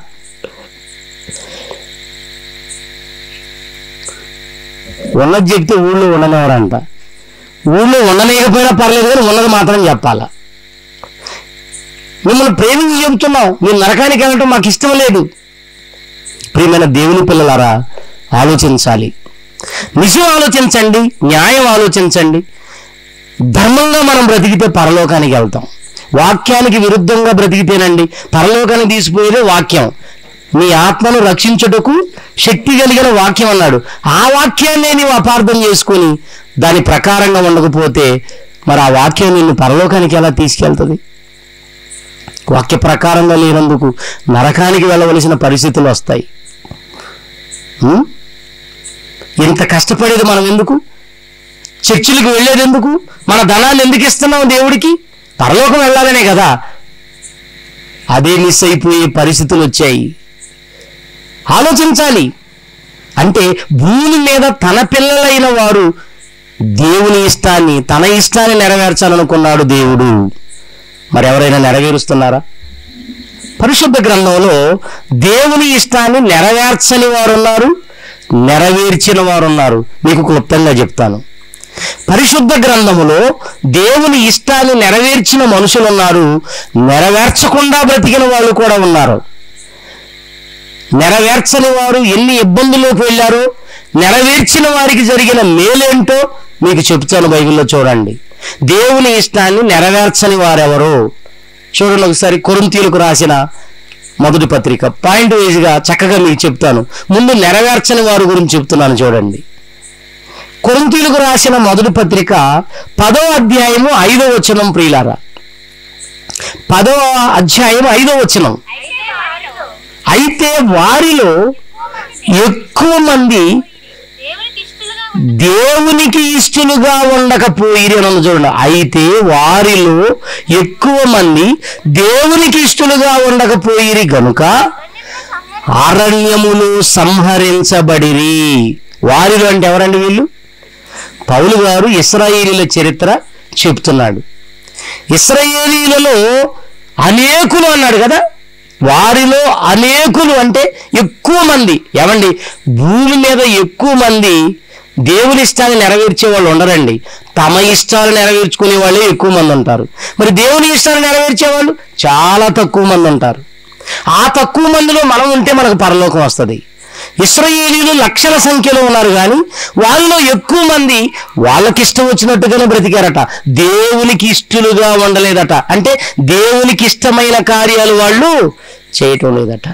ఉన్నది చెప్తే ఊళ్ళో ఉండనివారంట. ఊళ్ళో ఉండలేకపోయినా పర్లేదు కానీ ఉన్నది మాత్రం చెప్పాలా. మిమ్మల్ని ప్రేమించి చెబుతున్నాం, మీరు నరకానికి వెళ్ళటం మాకు ఇష్టం లేదు. ప్రియమైన దేవుని పిల్లలారా, ఆలోచించాలి. నిజం ఆలోచించండి, న్యాయం ఆలోచించండి. ధర్మంగా మనం బ్రతికితే పరలోకానికి వెళ్తాం. వాక్యానికి విరుద్ధంగా బ్రతికితేనండి పరలోకానికి తీసిపోయేదే వాక్యం. నీ ఆత్మను రక్షించుటకు శక్తి కలిగిన వాక్యం అన్నాడు. ఆ వాక్యాన్నే నీవు అపార్థం చేసుకుని దాని ప్రకారంగా ఉండకపోతే మరి ఆ వాక్యం నిన్ను పరలోకానికి ఎలా తీసుకెళ్తుంది? వాక్య ప్రకారంగా లేనందుకు నరకానికి వెళ్ళవలసిన పరిస్థితులు వస్తాయి. ఇంత కష్టపడేది మనం ఎందుకు? చర్చిలకు వెళ్ళేది ఎందుకు? మన ధనాన్ని ఎందుకు ఇస్తున్నాం దేవుడికి? పరలోకం వెళ్ళాలనే కదా. అదే మిస్ అయిపోయే పరిస్థితులు వచ్చాయి. ఆలోచించాలి. అంటే భూమి మీద తన పిల్లలైన వారు దేవుని ఇష్టాన్ని తన ఇష్టాన్ని నెరవేర్చాలనుకున్నాడు దేవుడు. మరి ఎవరైనా నెరవేరుస్తున్నారా? పరిశుద్ధ గ్రంథంలో దేవుని ఇష్టాన్ని నెరవేర్చని వారు ఉన్నారు, నెరవేర్చిన వారు ఉన్నారు. మీకు క్లుప్తంగా చెప్తాను. పరిశుద్ధ గ్రంథములో దేవుని ఇష్టాన్ని నెరవేర్చిన మనుషులు ఉన్నారు, నెరవేర్చకుండా బ్రతికిన వాళ్ళు కూడా ఉన్నారు. నెరవేర్చని వారు ఎన్ని ఇబ్బందుల్లోకి వెళ్ళారో, నెరవేర్చిన వారికి జరిగిన మేలేంటో మీకు చెప్తాను. బైబిల్లో చూడండి. దేవుని ఇష్టాన్ని నెరవేర్చని వారెవరు చూడండి ఒకసారి. కొరింథీయులకు రాసిన మొదటి పత్రిక పాయింట్ వైజ్గా చక్కగా మీకు చెప్తాను. ముందు నెరవేర్చని వారి గురించి చెప్తున్నాను చూడండి. కొరింథీయులకు రాసిన మొదటి పత్రిక పదో అధ్యాయము ఐదో వచనం. ప్రియులారా, పదో అధ్యాయం ఐదో వచనం. అయితే వారిలో ఎక్కువ మంది దేవునికి ఇష్టలుగా ఉండకపోయిరి అని చూడండి. అయితే వారిలో ఎక్కువ మంది దేవునికి ఇష్టలుగా ఉండకపోయిరి గనుక అరణ్యములు సంహరించబడిరి. వారిలో అంటే ఎవరండి వీళ్ళు? పౌలు గారు ఇశ్రాయేలీల చరిత్ర చెప్తున్నాడు. ఇశ్రాయేలీలలో అనేకులు అన్నాడు కదా. వారిలో అనేకులు అంటే ఎక్కువ మంది. ఏమండి, భూమి మీద ఎక్కువ మంది దేవుని ఇష్టాన్ని నెరవేర్చే వాళ్ళు ఉండరండి. తమ ఇష్టాలు నెరవేర్చుకునే వాళ్ళే ఎక్కువ మంది ఉంటారు. మరి దేవుని ఇష్టాన్ని నెరవేర్చే వాళ్ళు చాలా తక్కువ మంది ఉంటారు. ఆ తక్కువ మందిలో మనం ఉంటే మనకు పరలోకం వస్తుంది. ఇశ్రాయేలీయులు లక్షల సంఖ్యలో ఉన్నారు, కానీ వాళ్ళలో ఎక్కువ మంది వాళ్ళకి ఇష్టం వచ్చినట్టుగానే బ్రతికారట, దేవునికి ఇష్టలుగా ఉండలేదట. అంటే దేవునికి ఇష్టమైన కార్యాలు వాళ్ళు చేయటం లేదట.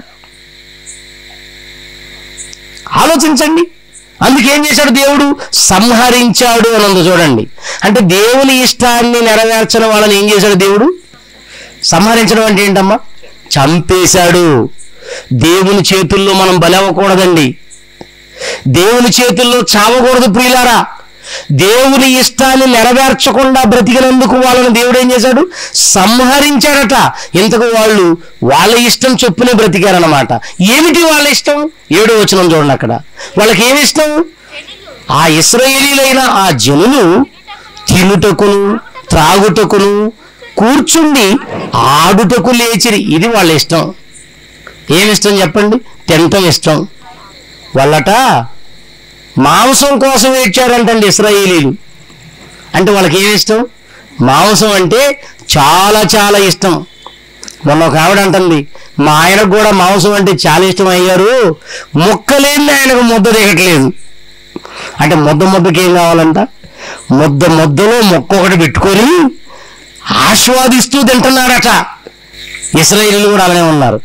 ఆలోచించండి. అందుకేం చేశాడు దేవుడు? సంహరించాడు అని ఉంది చూడండి. అంటే దేవుని ఇష్టాన్ని నెరవేర్చని వాళ్ళని ఏం చేశాడు దేవుడు? సంహరించడం అంటే ఏంటమ్మా? చంపేశాడు. దేవుని చేతుల్లో మనం బలవ్వకూడదండి. దేవుని చేతుల్లో చావకూడదు ప్రియులారా. దేవుని ఇష్టాన్ని నెరవేర్చకుండా బ్రతికినందుకు వాళ్ళని దేవుడు ఏం చేశాడు? సంహరించాడట. ఇంతకు వాళ్ళు వాళ్ళ ఇష్టం చొప్పునే బ్రతికారన్నమాట. ఏమిటి వాళ్ళ ఇష్టం? ఏడో వచనం చూడండి. అక్కడ వాళ్ళకి ఏమి ఇష్టం? ఆ ఇశ్రాయేలీలైన ఆ జనులు తినుటకును త్రాగుటకును కూర్చుండి ఆడుటకు లేచిరి. ఇది వాళ్ళ ఇష్టం. ఏమిష్టం చెప్పండి? తినటం ఇష్టం. వాళ్ళట మాంసం కోసం ఏడ్చారంటండి ఇశ్రాయేలీలు. అంటే వాళ్ళకి ఏమి ఇష్టం? మాంసం అంటే చాలా చాలా ఇష్టం. మొన్న ఒక ఆవిడ అంటుంది, మా ఆయనకు కూడా మాంసం అంటే చాలా ఇష్టం అయ్యారు, ముక్కలేని ఆయనకు ముద్ద దిగట్లేదు. అంటే ముద్ద ముద్దకి ఏం కావాలంట? ముద్ద ముద్దలో మొక్క ఒకటి పెట్టుకొని ఆస్వాదిస్తూ తింటున్నారట. ఇశ్రాయేలీలు కూడా అలానే ఉన్నారు.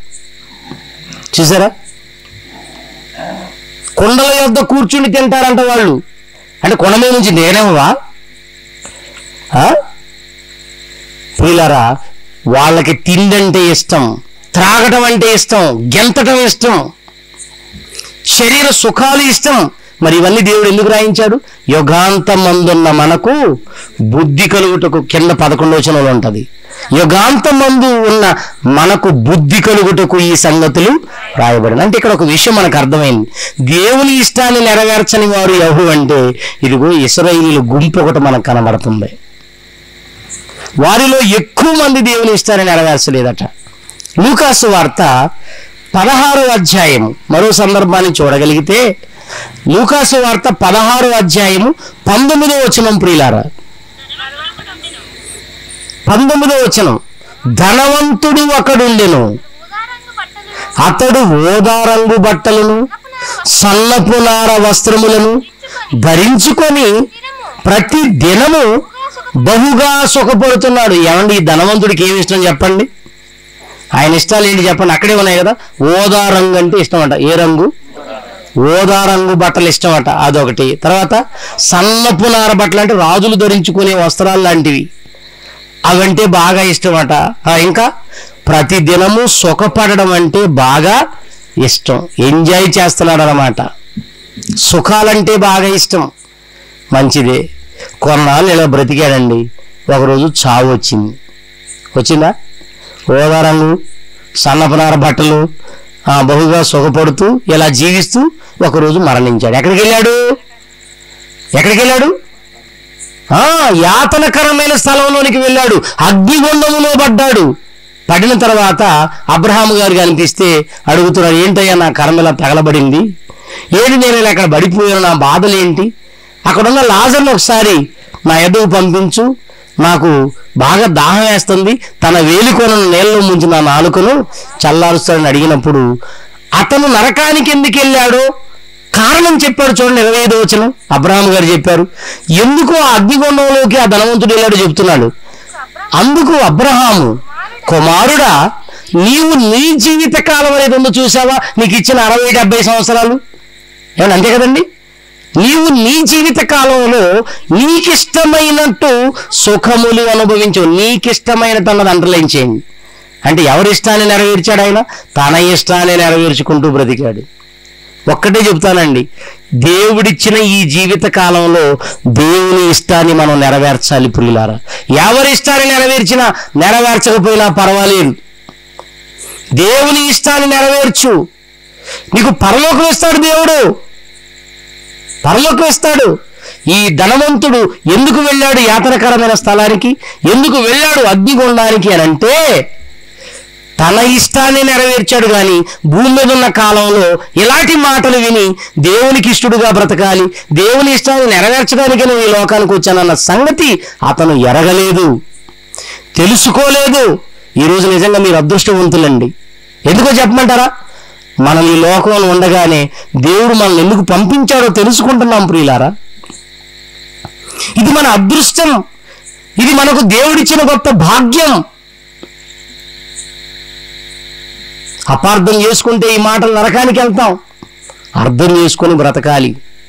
చూసారా? కుండల యొద్ద కూర్చుని తింటారంట వాళ్ళు. అంటే కొండ మీద నుంచి నేనేమవా? ప్రియులారా, వాళ్ళకి తిండంటే ఇష్టం, త్రాగటం అంటే ఇష్టం, గెంతటం ఇష్టం, శరీర సుఖాలు ఇష్టం. మరి ఇవన్నీ దేవుడు ఎందుకు రాయించాడు? యుగాంతమందున్న మనకు బుద్ధి కలుగుటకు, కింద పదకొండవ వచనంలో ఉంటుంది, యుగాంతమందు ఉన్న మనకు బుద్ధి కలుగుటకు ఈ సంగతులు రాయబడిన. అంటే ఇక్కడ ఒక విషయం మనకు అర్థమైంది. దేవుని ఇష్టాన్ని నెరవేర్చని వారు ఎవరు అంటే, ఇదిగో ఇశ్రాయేలీయుల గుంపు ఒకటి మనకు కనబడుతుంది. వారిలో ఎక్కువ మంది దేవుని ఇష్టాన్ని నెరవేర్చలేదట. లూకాసు వార్త పదహారో అధ్యాయము, మరో సందర్భాన్ని చూడగలిగితే లూకాసు వార్త పదహారో అధ్యాయము పంతొమ్మిదో వచనం ప్రియులారా, పంతొమ్మిదో వచనం, ధనవంతుడు ఒకడుండెను, అతడు ఓదారంగు బట్టలను సన్నపు నార వస్త్రములను ధరించుకొని ప్రతి దినము బహుగా సుఖపడుతున్నాడు. ఏమండి, ఈ ధనవంతుడికి ఏమి ఇష్టం చెప్పండి? ఆయన ఇష్టాలు ఏంటి చెప్పండి? అక్కడే ఉన్నాయి కదా. ఓదా రంగు అంటే ఇష్టం అంట. ఏ రంగు? ఓదా రంగు బట్టలు ఇష్టం అట, అదొకటి. తర్వాత సన్నపు నార బట్టలు అంటే రాజులు ధరించుకునే వస్త్రాలు లాంటివి, అవంటే బాగా ఇష్టం అట. ఇంకా ప్రతి దినము సుఖపడడం అంటే బాగా ఇష్టం, ఎంజాయ్ చేస్తున్నాడు అన్నమాట. సుఖాలంటే బాగా ఇష్టం, మంచిదే. కొన్నాళ్ళు ఇలా బ్రతికాడండి. ఒకరోజు చావు వచ్చింది. వచ్చిందా? ఓదా రంగు సన్నపనార బట్టలు బహుగా సుఖపడుతూ ఇలా జీవిస్తూ ఒకరోజు మరణించాడు. ఎక్కడికి వెళ్ళాడు? ఎక్కడికి వెళ్ళాడు? యాతనకరమైన స్థలంలోనికి వెళ్ళాడు. అగ్నిగుండములో పడ్డాడు. పడిన తర్వాత అబ్రహాము గారు కనిపిస్తే అడుగుతున్నాడు, ఏంటయ్యా నా కర్మ ఇలా తగలబడింది, ఏంటి నేను ఇలా అక్కడ పడిపోయాను, నా బాధలు ఏంటి? అక్కడున్న లాజర్ను ఒకసారి నా ఎదుగు పంపించు, నాకు బాగా దాహం వేస్తుంది, తన వేలికొనను నీళ్ళలో ముంచి నా నాలుకను చల్లారుస్తాడని అడిగినప్పుడు అతను నరకానికి ఎందుకు వెళ్ళాడో కారణం చెప్పాడు. చూడండి, ఇరవై ఐదో వచనం అబ్రహాము గారు చెప్పారు. ఎందుకు ఆ అగ్నిగుండంలోకి ఆ ధనవంతుడు వెళ్ళాడో చెప్తున్నాడు. అందుకు అబ్రహాము, కుమారుడా, నీవు నీ జీవిత కాలం అనేది ఉందో చూసావా? నీకు ఇచ్చిన అరవై డెబ్బై సంవత్సరాలు ఏమన్నా అంతే కదండి. నీవు నీ జీవిత కాలంలో నీకిష్టమైనట్టు సుఖములు అనుభవించు. నీకిష్టమైనట్టు అన్నది అండర్లైన్ చేయండి. అంటే ఎవరి ఇష్టాన్ని నెరవేర్చాడు ఆయన? తన ఇష్టాన్ని నెరవేర్చుకుంటూ బ్రతికాడు. ఒక్కటే చెప్తానండి, దేవుడిచ్చిన ఈ జీవిత కాలంలో దేవుని ఇష్టాన్ని మనం నెరవేర్చాలి ప్రియులారా. ఎవరి ఇష్టాన్ని నెరవేర్చినా నెరవేర్చకపోయినా పర్వాలేదు, దేవుని ఇష్టాన్ని నెరవేర్చు. నీకు పరలోకం ఇస్తాడు దేవుడు, పరలోకం ఇస్తాడు. ఈ ధనవంతుడు ఎందుకు వెళ్ళాడు యాతనకరమైన స్థలానికి, ఎందుకు వెళ్ళాడు అగ్నిగుండానికి అని అంటే తన ఇష్టాన్ని నెరవేర్చాడు. కానీ భూమి మీద ఉన్న కాలంలో ఇలాంటి మాటలు విని దేవునికి ఇష్టడుగా బ్రతకాలి, దేవుని ఇష్టాన్ని నెరవేర్చడానికి నేను ఈ లోకానికి వచ్చానన్న సంగతి అతను ఎరగలేదు, తెలుసుకోలేదు. ఈరోజు నిజంగా మీరు అదృష్టవంతులండి. ఎందుకో చెప్పమంటారా? మనం ఈ లోకంలో ఉండగానే దేవుడు మనల్ని ఎందుకు పంపించాడో తెలుసుకుంటున్నాం ప్రియులారా. ఇది మన అదృష్టం, ఇది మనకు దేవుడిచ్చిన గొప్ప భాగ్యం. అపార్థం చేసుకుంటే ఈ మాటలు నరకానికి వెళ్తాం, అర్థం చేసుకొని బ్రతకాలి.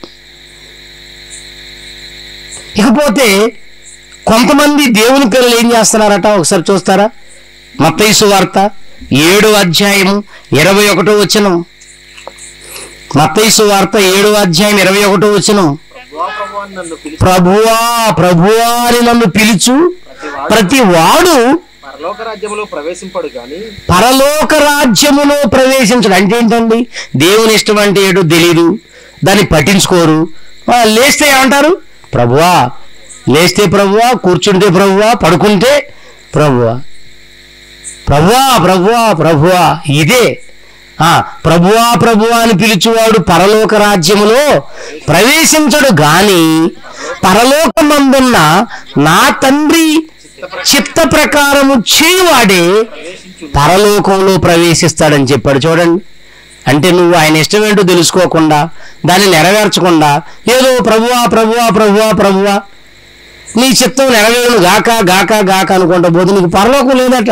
ఇకపోతే కొంతమంది దేవుని పిల్లలు ఏం చేస్తున్నారట ఒకసారి చూస్తారా? మత్తయి సువార్త ఏడో అధ్యాయము ఇరవై ఒకటో వచనం. మత్తయి సువార్త ఏడో అధ్యాయం ఇరవై ఒకటో వచనం. ప్రభువా ప్రభువా అని నన్ను పిలుచు ప్రతి వాడు పరలోక రాజ్యములో ప్రవేశింపడు గాని పరలోక రాజ్యములో ప్రవేశించడు. అంటే ఏంటండి? దేవుని ఇష్టం అంటే ఏటో తెలీదు, దాన్ని పట్టించుకోరు. లేస్తే ఏమంటారు? ప్రభువా. లేస్తే ప్రభువా, కూర్చుంటే ప్రభువా, పడుకుంటే ప్రభువా, ప్రభువా ప్రభువా ప్రభువా. ఇదే ప్రభువా ప్రభువా అని పిలుచువాడు పరలోక రాజ్యములో ప్రవేశించడు గాని పరలోకమందున్న నా తండ్రి చిత్త ప్రకారము చేయువాడే పరలోకంలో ప్రవేశిస్తాడని చెప్పాడు. చూడండి, అంటే నువ్వు ఆయన ఇష్టం ఏంటో తెలుసుకోకుండా, దాన్ని నెరవేర్చకుండా ఏదో ప్రభువా ప్రభువా ప్రభువా ప్రభువా నీ చిత్తం నెరవేరును గాక గాక గాక అనుకుంటా పోతే నీకు పరలోకం లేదట.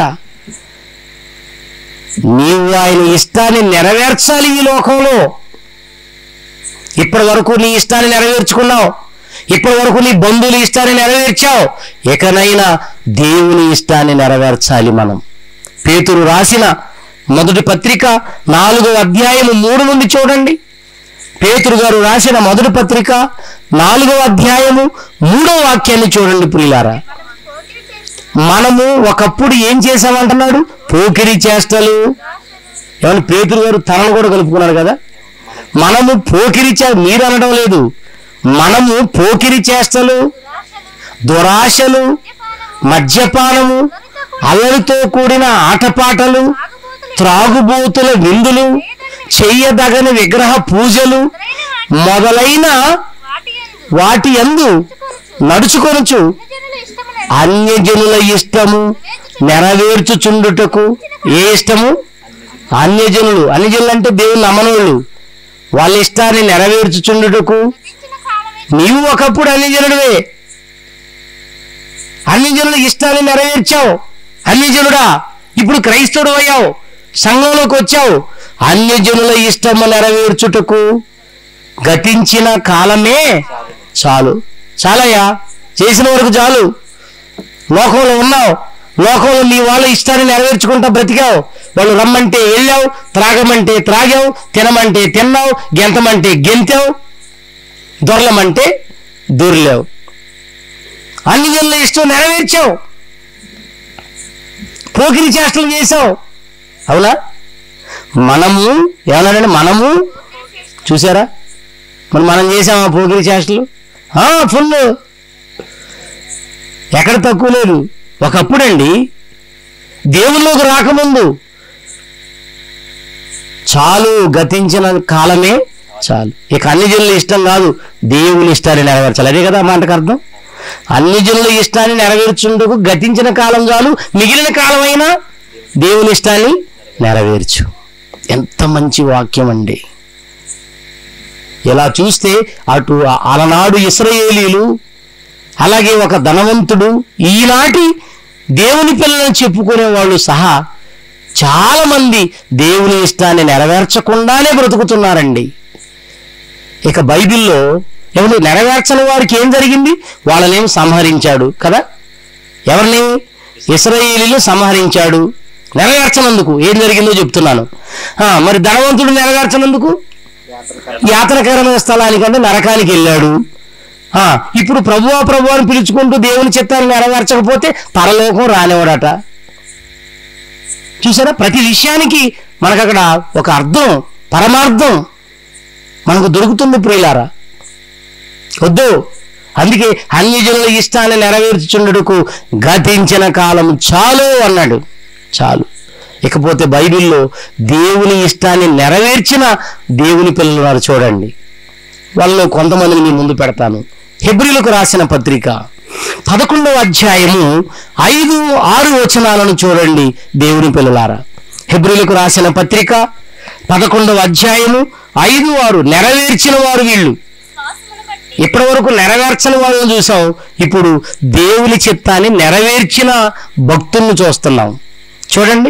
నీవు ఆయన ఇష్టాన్ని నెరవేర్చాలి ఈ లోకంలో. ఇప్పటి వరకు నీ ఇష్టాన్ని నెరవేర్చుకున్నావు, ఇప్పటి వరకు నీ బంధువుల ఇష్టాన్ని నెరవేర్చావు, ఇకనైనా దేవుని ఇష్టాన్ని నెరవేర్చాలి మనం. పేతురు రాసిన మొదటి పత్రిక నాలుగో అధ్యాయము మూడు నుండి చూడండి. పేతురు గారు రాసిన మొదటి పత్రిక నాలుగో అధ్యాయము మూడో వాక్యాన్ని చూడండి ప్రియులారా. మనము ఒకప్పుడు ఏం చేసామంటున్నాడు? పోకిరి చేష్టలు. ఏమన్నా పేతురు గారు తనను కూడా కలుపుకున్నాడు కదా. మనము పోకిరి చే మీరు అనడం లేదు, మనము పోకిరి చేష్టలు, దురాశలు, మద్యపానము, అల్లరితో కూడిన ఆటపాటలు, త్రాగుబోతుల విందులు, చెయ్యదగని విగ్రహ పూజలు మొదలైన వాటి యందు నడుచుకొనుచు అన్యజనుల ఇష్టము నెరవేర్చుచుండుటకు. ఏ ఇష్టము? అన్యజనులు. అన్యజనులు అంటే దేవుని నమ్మనోళ్ళు. వాళ్ళ ఇష్టాన్ని నెరవేర్చుచుండుటకు. నీవు ఒకప్పుడు అన్యజనుడివే, అన్యజనుల ఇష్టాన్ని నెరవేర్చావు. అన్యజనుడా, ఇప్పుడు క్రైస్తవుడు అయ్యావు, సంఘంలోకి వచ్చావు. అన్యజనుల ఇష్టము నెరవేర్చుటకు గతించిన కాలమే చాలు. చాలయ్యా, చేసిన వరకు చాలు. లోకంలో ఉన్నావు, లోకంలో నీ వాళ్ళ ఇష్టాన్ని నెరవేర్చుకుంటా బ్రతికావు. వాళ్ళు రమ్మంటే వెళ్ళావు, త్రాగమంటే త్రాగావు, తినమంటే తిన్నావు, గెంతమంటే గెంతావు, దొరలమంటే దొరిలావు. అన్ని జనుల ఇష్టం నెరవేర్చావు, పోకిరి చేష్టలు చేసావు. అవునా? మనము ఏమన్నాడంటే మనము చూసారా, మరి మనం చేసామా పోకిరి చేష్టలు? ఫుల్, ఎక్కడ తక్కువ లేదు. ఒకప్పుడండి దేవుళ్ళలోకి రాకముందు చాలు, గతించిన కాలమే చాలు. ఇక అన్ని జనుల ఇష్టం కాదు, దేవుని ఇష్టాన్ని నెరవేర్చాలి. అదే కదా మాటకు అర్థం. అన్ని జనుల ఇష్టాన్ని నెరవేర్చుందుకు గతించిన కాలం చాలు, మిగిలిన కాలమైనా దేవుని ఇష్టాన్ని నెరవేర్చు. ఎంత మంచి వాక్యం అండి. ఇలా చూస్తే అటు అలనాడు ఇశ్రాయేలీలు, అలాగే ఒక ధనవంతుడు, ఈనాటి దేవుని పిల్లలను చెప్పుకునే వాళ్ళు సహా చాలా మంది దేవుని ఇష్టాన్ని నెరవేర్చకుండానే బ్రతుకుతున్నారండి. ఇక బైబిల్లో ఎవరు నెరవేర్చని వారికి ఏం జరిగింది? వాళ్ళనేం సంహరించాడు కదా. ఎవరిని? ఇశ్రాయేలీలు సంహరించాడు. నెరవేర్చనందుకు ఏం జరిగిందో చెప్తున్నాను. మరి ధనవంతుడు నెరవేర్చనందుకు యాత్రకరమైన స్థలానికంటే నరకానికి వెళ్ళాడు. ఇప్పుడు ప్రభువా ప్రభు అని పిలుచుకుంటూ దేవుని చిత్తాన్ని నెరవేర్చకపోతే పరలోకం రానివాడట. చూసారా, ప్రతి విషయానికి మనకు అక్కడ ఒక అర్థం, పరమార్థం మనకు దొరుకుతుంది ప్రియులారా. వద్దు, అందుకే అన్ని జనుల ఇష్టాన్ని నెరవేర్చుచుండుటకు గతించిన కాలం చాలు అన్నాడు. చాలు. ఇకపోతే బైబిల్లో దేవుని ఇష్టాన్ని నెరవేర్చిన దేవుని పిల్లలు వారు చూడండి. వాళ్ళలో కొంతమందిని మీ ముందు పెడతాను. హెబ్రీలకు రాసిన పత్రిక పదకొండవ అధ్యాయము ఐదు ఆరు వచనాలను చూడండి దేవుని పిల్లలారా. హెబ్రీలకు రాసిన పత్రిక పదకొండవ అధ్యాయము ఐదు ఆరు. నెరవేర్చిన వారు వీళ్ళు. ఇప్పటి వరకు నెరవేర్చని వాళ్ళని చూసాం, ఇప్పుడు దేవుని చిత్తాన్ని నెరవేర్చిన భక్తులను చూస్తున్నాం. చూడండి,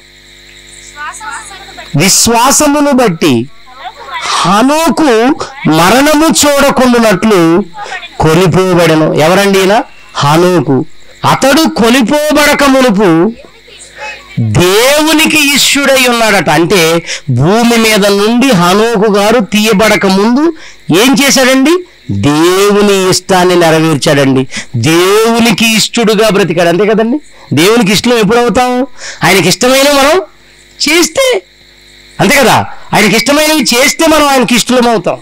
విశ్వాసమును బట్టి హనోకు మరణము చూడకుండానట్లు కొనిపోబడెను. ఎవరండి ఈయన? హనోకు. అతడు కొనిపోబడక మునుపు దేవునికి ఇష్యుడై ఉన్నాడట. అంటే భూమి మీద నుండి హనోకు గారు తీయబడక ముందు ఏం చేశాడండి? దేవుని ఇష్టాన్ని నెరవేర్చాడండి. దేవునికి ఇష్టడుగా బ్రతికాడు. అంతే కదండి. దేవునికి ఇష్టం ఎప్పుడు అవుతాం? ఆయనకి ఇష్టమైన మనం చేస్తే, అంతే కదా. ఆయనకి ఇష్టమైనవి చేస్తే మనం ఆయనకి ఇష్టం అవుతాం.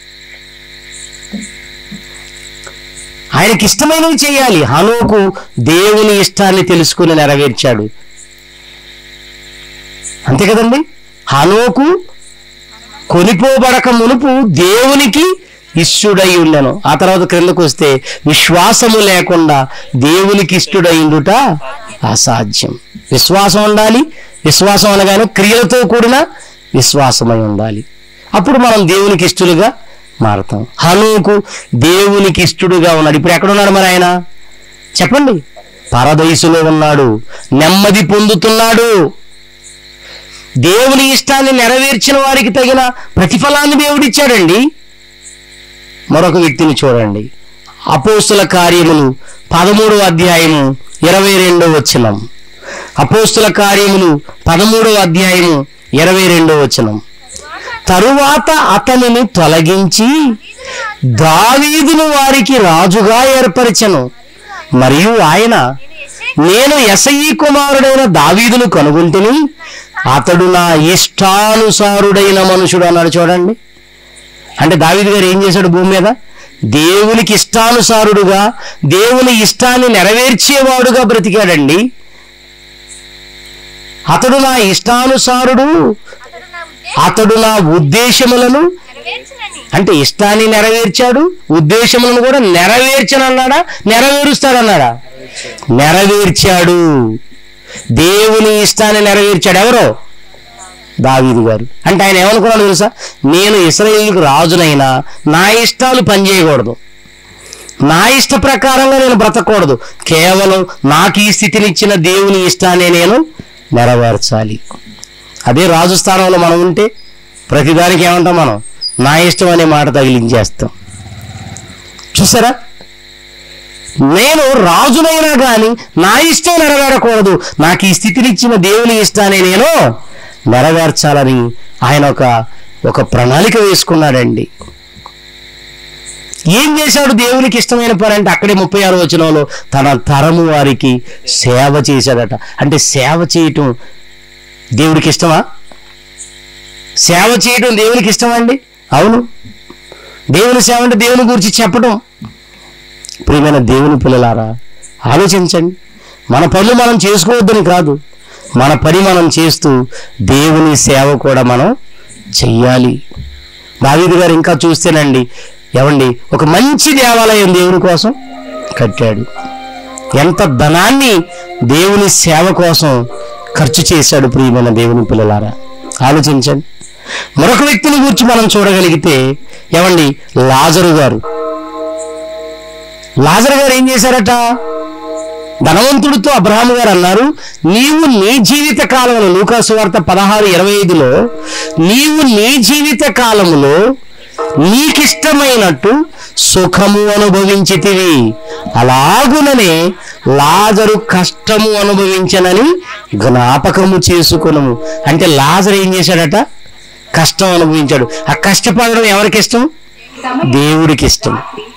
ఆయనకి ఇష్టమైనవి చేయాలి. హనోకు దేవుని ఇష్టాన్ని తెలుసుకుని నెరవేర్చాడు. అంతే కదండి. హనోకు కొనిపోబడక మునుపు దేవునికి ఇష్టుడై ఉండెను. ఆ తర్వాత క్రిందకు వస్తే విశ్వాసము లేకుండా దేవునికి ఇష్టుడై ఉండుట అసాధ్యం. విశ్వాసం ఉండాలి. విశ్వాసం అనగానే క్రియలతో కూడిన విశ్వాసమై ఉండాలి. అప్పుడు మనం దేవునికి ఇష్టలుగా మారుతాం. హనోకు దేవునికి ఇష్టడుగా ఉన్నాడు. ఇప్పుడు ఎక్కడున్నాడు మరి ఆయన? చెప్పండి. పరదైసులో ఉన్నాడు, నెమ్మది పొందుతున్నాడు. దేవుని ఇష్టాన్ని నెరవేర్చిన వారికి తగిన ప్రతిఫలాన్ని దేవుడిచ్చాడండి. మరొక వ్యక్తిని చూడండి. అపోస్తుల కార్యములు పదమూడవ అధ్యాయము ఇరవై రెండవ వచనం. అపోస్తుల కార్యములు పదమూడవ అధ్యాయము ఇరవై రెండవ వచనం. తరువాత అతనిని తొలగించి దావీదును వారికి రాజుగా ఏర్పరిచెను. మరియు ఆయన, నేను యెషయి కుమారుడైన దావీదును కనుగొంటిని, అతడు నా ఇష్టానుసారుడైన మనుషుడు అన్నాడు. చూడండి, అంటే దావీదు గారు ఏం చేశాడు? భూమి మీద దేవునికి ఇష్టానుసారుడుగా, దేవుని ఇష్టాన్ని నెరవేర్చేవాడుగా బ్రతికాడండి. అతడు నా ఇష్టానుసారుడు, అతడు నా ఉద్దేశములను, అంటే ఇష్టాన్ని నెరవేర్చాడు, ఉద్దేశములను కూడా నెరవేర్చనన్నాడా, నెరవేరుస్తాడన్నాడా? నెరవేర్చాడు. దేవుని ఇష్టాన్ని నెరవేర్చాడు. ఎవరో? దావీదు గారు. అంటే ఆయన ఏమనుకున్నాడు తెలుసా? నేను ఇశ్రాయేలుకు రాజునైనా నా ఇష్టాలు పనిచేయకూడదు, నా ఇష్ట ప్రకారంగా నేను బ్రతకూడదు, కేవలం నాకు ఈ స్థితినిచ్చిన దేవుని ఇష్టాన్ని నేను నెరవేర్చాలి. అదే రాజు స్థానంలో మనం ఉంటే ప్రతిదానికి ఏమంటాం? మనం నా ఇష్టం అనే మాట తగిలించేస్తాం. చూసారా? నేను రాజునైనా కానీ నా ఇష్టం నెరవేరకూడదు, నాకు ఈ స్థితినిచ్చిన దేవుని ఇష్టాన్ని నేను నెరవేర్చాలని ఆయన ఒక ఒక ప్రణాళిక వేసుకున్నాడండి. ఏం చేశాడు? దేవునికి ఇష్టమైన పని అంటే అక్కడే ముప్పై ఆరు వచనంలో తన తరము వారికి సేవ చేశాడట. అంటే సేవ చేయటం దేవుడికి ఇష్టమా? సేవ చేయటం దేవునికి ఇష్టమా అండి? అవును. దేవుని సేవ అంటే దేవుని గురించి చెప్పడం. ప్రియమైన దేవుని పిల్లలారా, ఆలోచించండి. మన పనులు మనం చేసుకోవద్దని కాదు, మన పని మనం చేస్తూ దేవుని సేవ కూడా మనం చెయ్యాలి. దావీదు గారు ఇంకా చూస్తేనండి, ఏమండి, ఒక మంచి దేవాలయం దేవుని కోసం కట్టాడు. ఎంత ధనాన్ని దేవుని సేవ కోసం ఖర్చు చేశాడు. ప్రియమైన దేవుని పిల్లలారా, ఆలోచించండి. మరొక వ్యక్తిని గురించి మనం చూడగలిగితే, ఏమండి, లాజరు గారు. లాజరు గారు ఏం చేశారట? ధనవంతుడితో అబ్రహాము గారు అన్నారు, నీవు నీ జీవిత కాలంలో, లూకాసు వార్త పదహారు ఇరవై ఐదులో, నీవు నీ జీవిత కాలములో నీకిష్టమైనట్టు సుఖము అనుభవించితివి, అలాగుననే లాజరు కష్టము అనుభవించనని జ్ఞాపకము చేసుకునము. అంటే లాజరు ఏం చేశాడట? కష్టం అనుభవించాడు. ఆ కష్టపడడం ఎవరికి ఇష్టం? దేవుడికి ఇష్టం.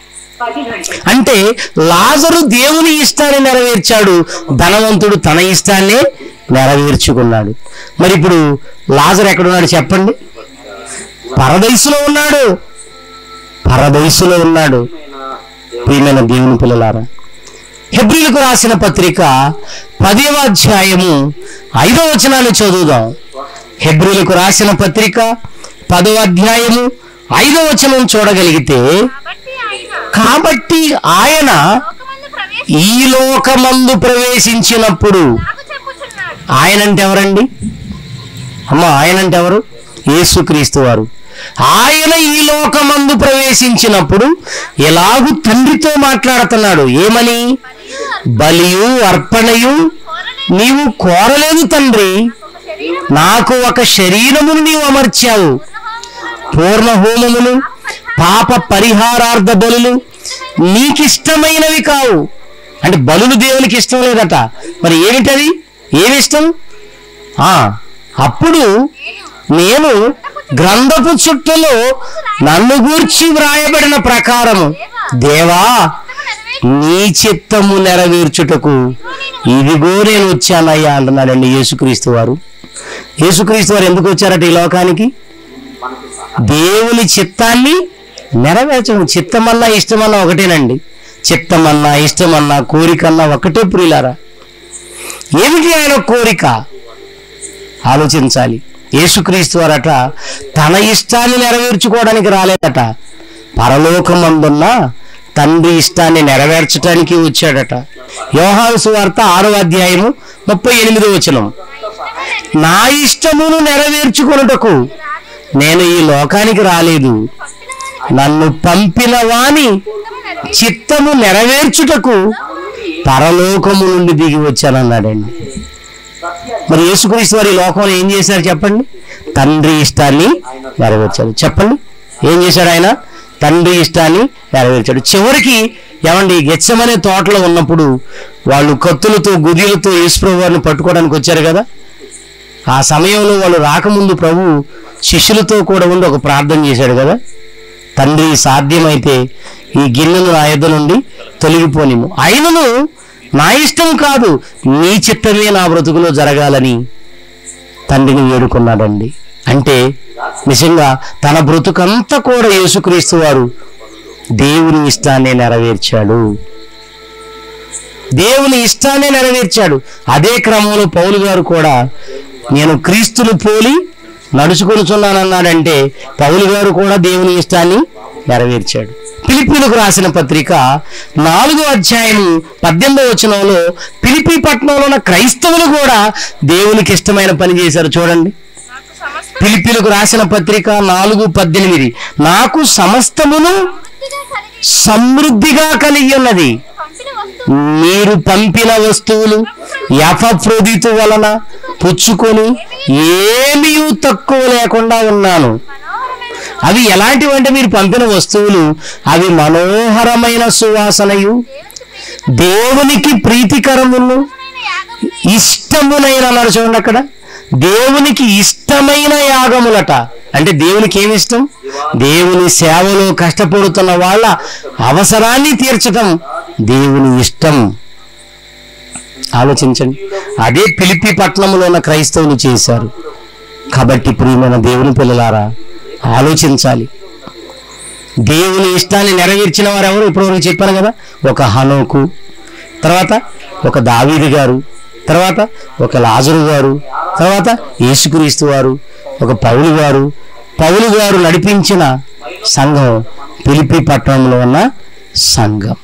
అంటే లాజరు దేవుని ఇష్టాన్ని నెరవేర్చాడు, ధనవంతుడు తన ఇష్టాన్ని నెరవేర్చుకున్నాడు. మరి ఇప్పుడు లాజరు ఎక్కడున్నాడు చెప్పండి? పరదైసులో ఉన్నాడు. పరదైసులో ఉన్నాడు. ప్రియమైన దేవుని పిల్లలారా, హెబ్రీయులకు రాసిన పత్రిక పదవ అధ్యాయము ఐదవ వచనాన్ని చదువుదాం. హెబ్రీయులకు రాసిన పత్రిక పదవ అధ్యాయము ఐదవ వచనం చూడగలిగితే, కాబట్టి ఆయన ఈ లోకమందు ప్రవేశించినప్పుడు, ఆయన అంటే ఎవరండి? అమ్మ, ఆయన అంటే ఎవరు? యేసుక్రీస్తు వారు. ఆయన ఈ లోకమందు ప్రవేశించినప్పుడు ఎలాగూ తండ్రితో మాట్లాడుతున్నాడు. ఏమని? బలియు అర్పణయు నీవు కోరలేదు తండ్రి, నాకు ఒక శరీరమును నీవు అమర్చావు, పూర్ణ హోమములు పాప పరిహారార్థ బలులు నీకిష్టమైనవి కావు. అంటే బలులు దేవునికి ఇష్టం లేదట. మరి ఏమిటది? ఏమిష్టం? ఆ అప్పుడు నేను గ్రంథపు చుట్టలో నన్ను గూర్చి వ్రాయబడిన ప్రకారము, దేవా నీ చిత్తము నెరవేర్చుటకు ఇదిగో నేను వచ్చానయ్యా అంటున్నాడండి యేసుక్రీస్తు వారు. యేసుక్రీస్తు వారు ఎందుకు వచ్చారట ఈ లోకానికి? దేవుని చిత్తాన్ని నెరవేర్చడం. చిత్తమన్నా ఇష్టమన్నా ఒకటేనండి. చిత్తమన్నా ఇష్టమన్నా కోరికన్నా ఒకటే ప్రియులారా. ఏమిటి ఆయన కోరిక? ఆలోచించాలి. యేసుక్రీస్తు వారట తన ఇష్టాన్ని నెరవేర్చుకోవడానికి రాలేదట, పరలోకమందున్న తండ్రి ఇష్టాన్ని నెరవేర్చడానికి వచ్చాడట. యోహాను సువార్త ఆరో అధ్యాయము ముప్పై ఎనిమిదో వచనం, నా ఇష్టమును నెరవేర్చుకొనుటకు నేను ఈ లోకానికి రాలేదు, నన్ను పంపిన వాని చిత్తము నెరవేర్చుటకు పరలోకము నుండి దిగి వచ్చానన్నాడండి. మరి యేసుక్రీస్తు వారి లోకంలో ఏం చేశారు చెప్పండి? తండ్రి ఇష్టాన్ని నెరవేర్చారు. చెప్పండి, ఏం చేశాడు ఆయన? తండ్రి ఇష్టాన్ని నెరవేర్చాడు. చివరికి ఏమండి గెత్సెమనే తోటలో ఉన్నప్పుడు వాళ్ళు కత్తులతో గుదిలతో యేసుప్రభు వారిని పట్టుకోవడానికి వచ్చారు కదా. ఆ సమయంలో వాళ్ళు రాకముందు ప్రభు శిష్యులతో కూడా ఉండి ఒక ప్రార్థన చేశాడు కదా, తండ్రి సాధ్యమైతే ఈ గిన్నెను నా యొద్ద నుండి తొలగిపోనిము, అయినను నా ఇష్టం కాదు నీ చిత్తమే నా బ్రతుకులో జరగాలని తండ్రిని వేడుకున్నాడండి. అంటే నిజంగా తన బ్రతుకంతా కూడా యేసుక్రీస్తు వారు దేవుని ఇష్టాన్ని నెరవేర్చాడు, దేవుని ఇష్టాన్ని నెరవేర్చాడు. అదే క్రమంలో పౌలు గారు కూడా నేను క్రీస్తును పోలి నడుచుకొనుచున్నానన్నాడంటే పౌలు గారు కూడా దేవుని ఇష్టాన్ని నెరవేర్చాడు. ఫిలిప్పీలకు రాసిన పత్రిక నాలుగో అధ్యాయం పద్దెనిమిదవ వచనంలో ఫిలిప్పీ పట్టణంలో ఉన్న క్రైస్తవులు కూడా దేవునికి ఇష్టమైన పని చేశారు. చూడండి, ఫిలిప్పీలకు రాసిన పత్రిక నాలుగు పద్దెనిమిది నాకు సమస్తమును సమృద్ధిగా కలిగి ఉన్నది, మీరు పంపిన వస్తువులు ఎపఫ్రోదితు వలన పుచ్చుకొని ఏమీ తక్కువ లేకుండా ఉన్నాను. అవి ఎలాంటివంటే మీరు పంపిన వస్తువులు అవి మనోహరమైన సువాసనయు దేవునికి ప్రీతికరమును ఇష్టమునైన అన్నారు. చూడండి, అక్కడ దేవునికి ఇష్టమైన యాగములట. అంటే దేవునికి ఏమి ఇష్టం? దేవుని సేవలో కష్టపడుతున్న వాళ్ళ అవసరాన్ని తీర్చడం దేవుని ఇష్టం. ఆలోచించండి, అదే ఫిలిప్పీ పట్టణంలో ఉన్న క్రైస్తవులు చేశారు. కాబట్టి ప్రియమైన దేవుని పిల్లలారా ఆలోచించాలి. దేవుని ఇష్టాన్ని నెరవేర్చిన వారు ఎవరు? ఇప్పటివరకు చెప్పాను కదా, ఒక హనోకు, తర్వాత ఒక దావీదు గారు, తర్వాత ఒక లాజరు గారు, తర్వాత యేసుక్రీస్తు వారు, ఒక పౌలు గారు. పౌలు గారు నడిపించిన సంఘం ఫిలిప్పీ పట్టణంలో ఉన్న సంఘం.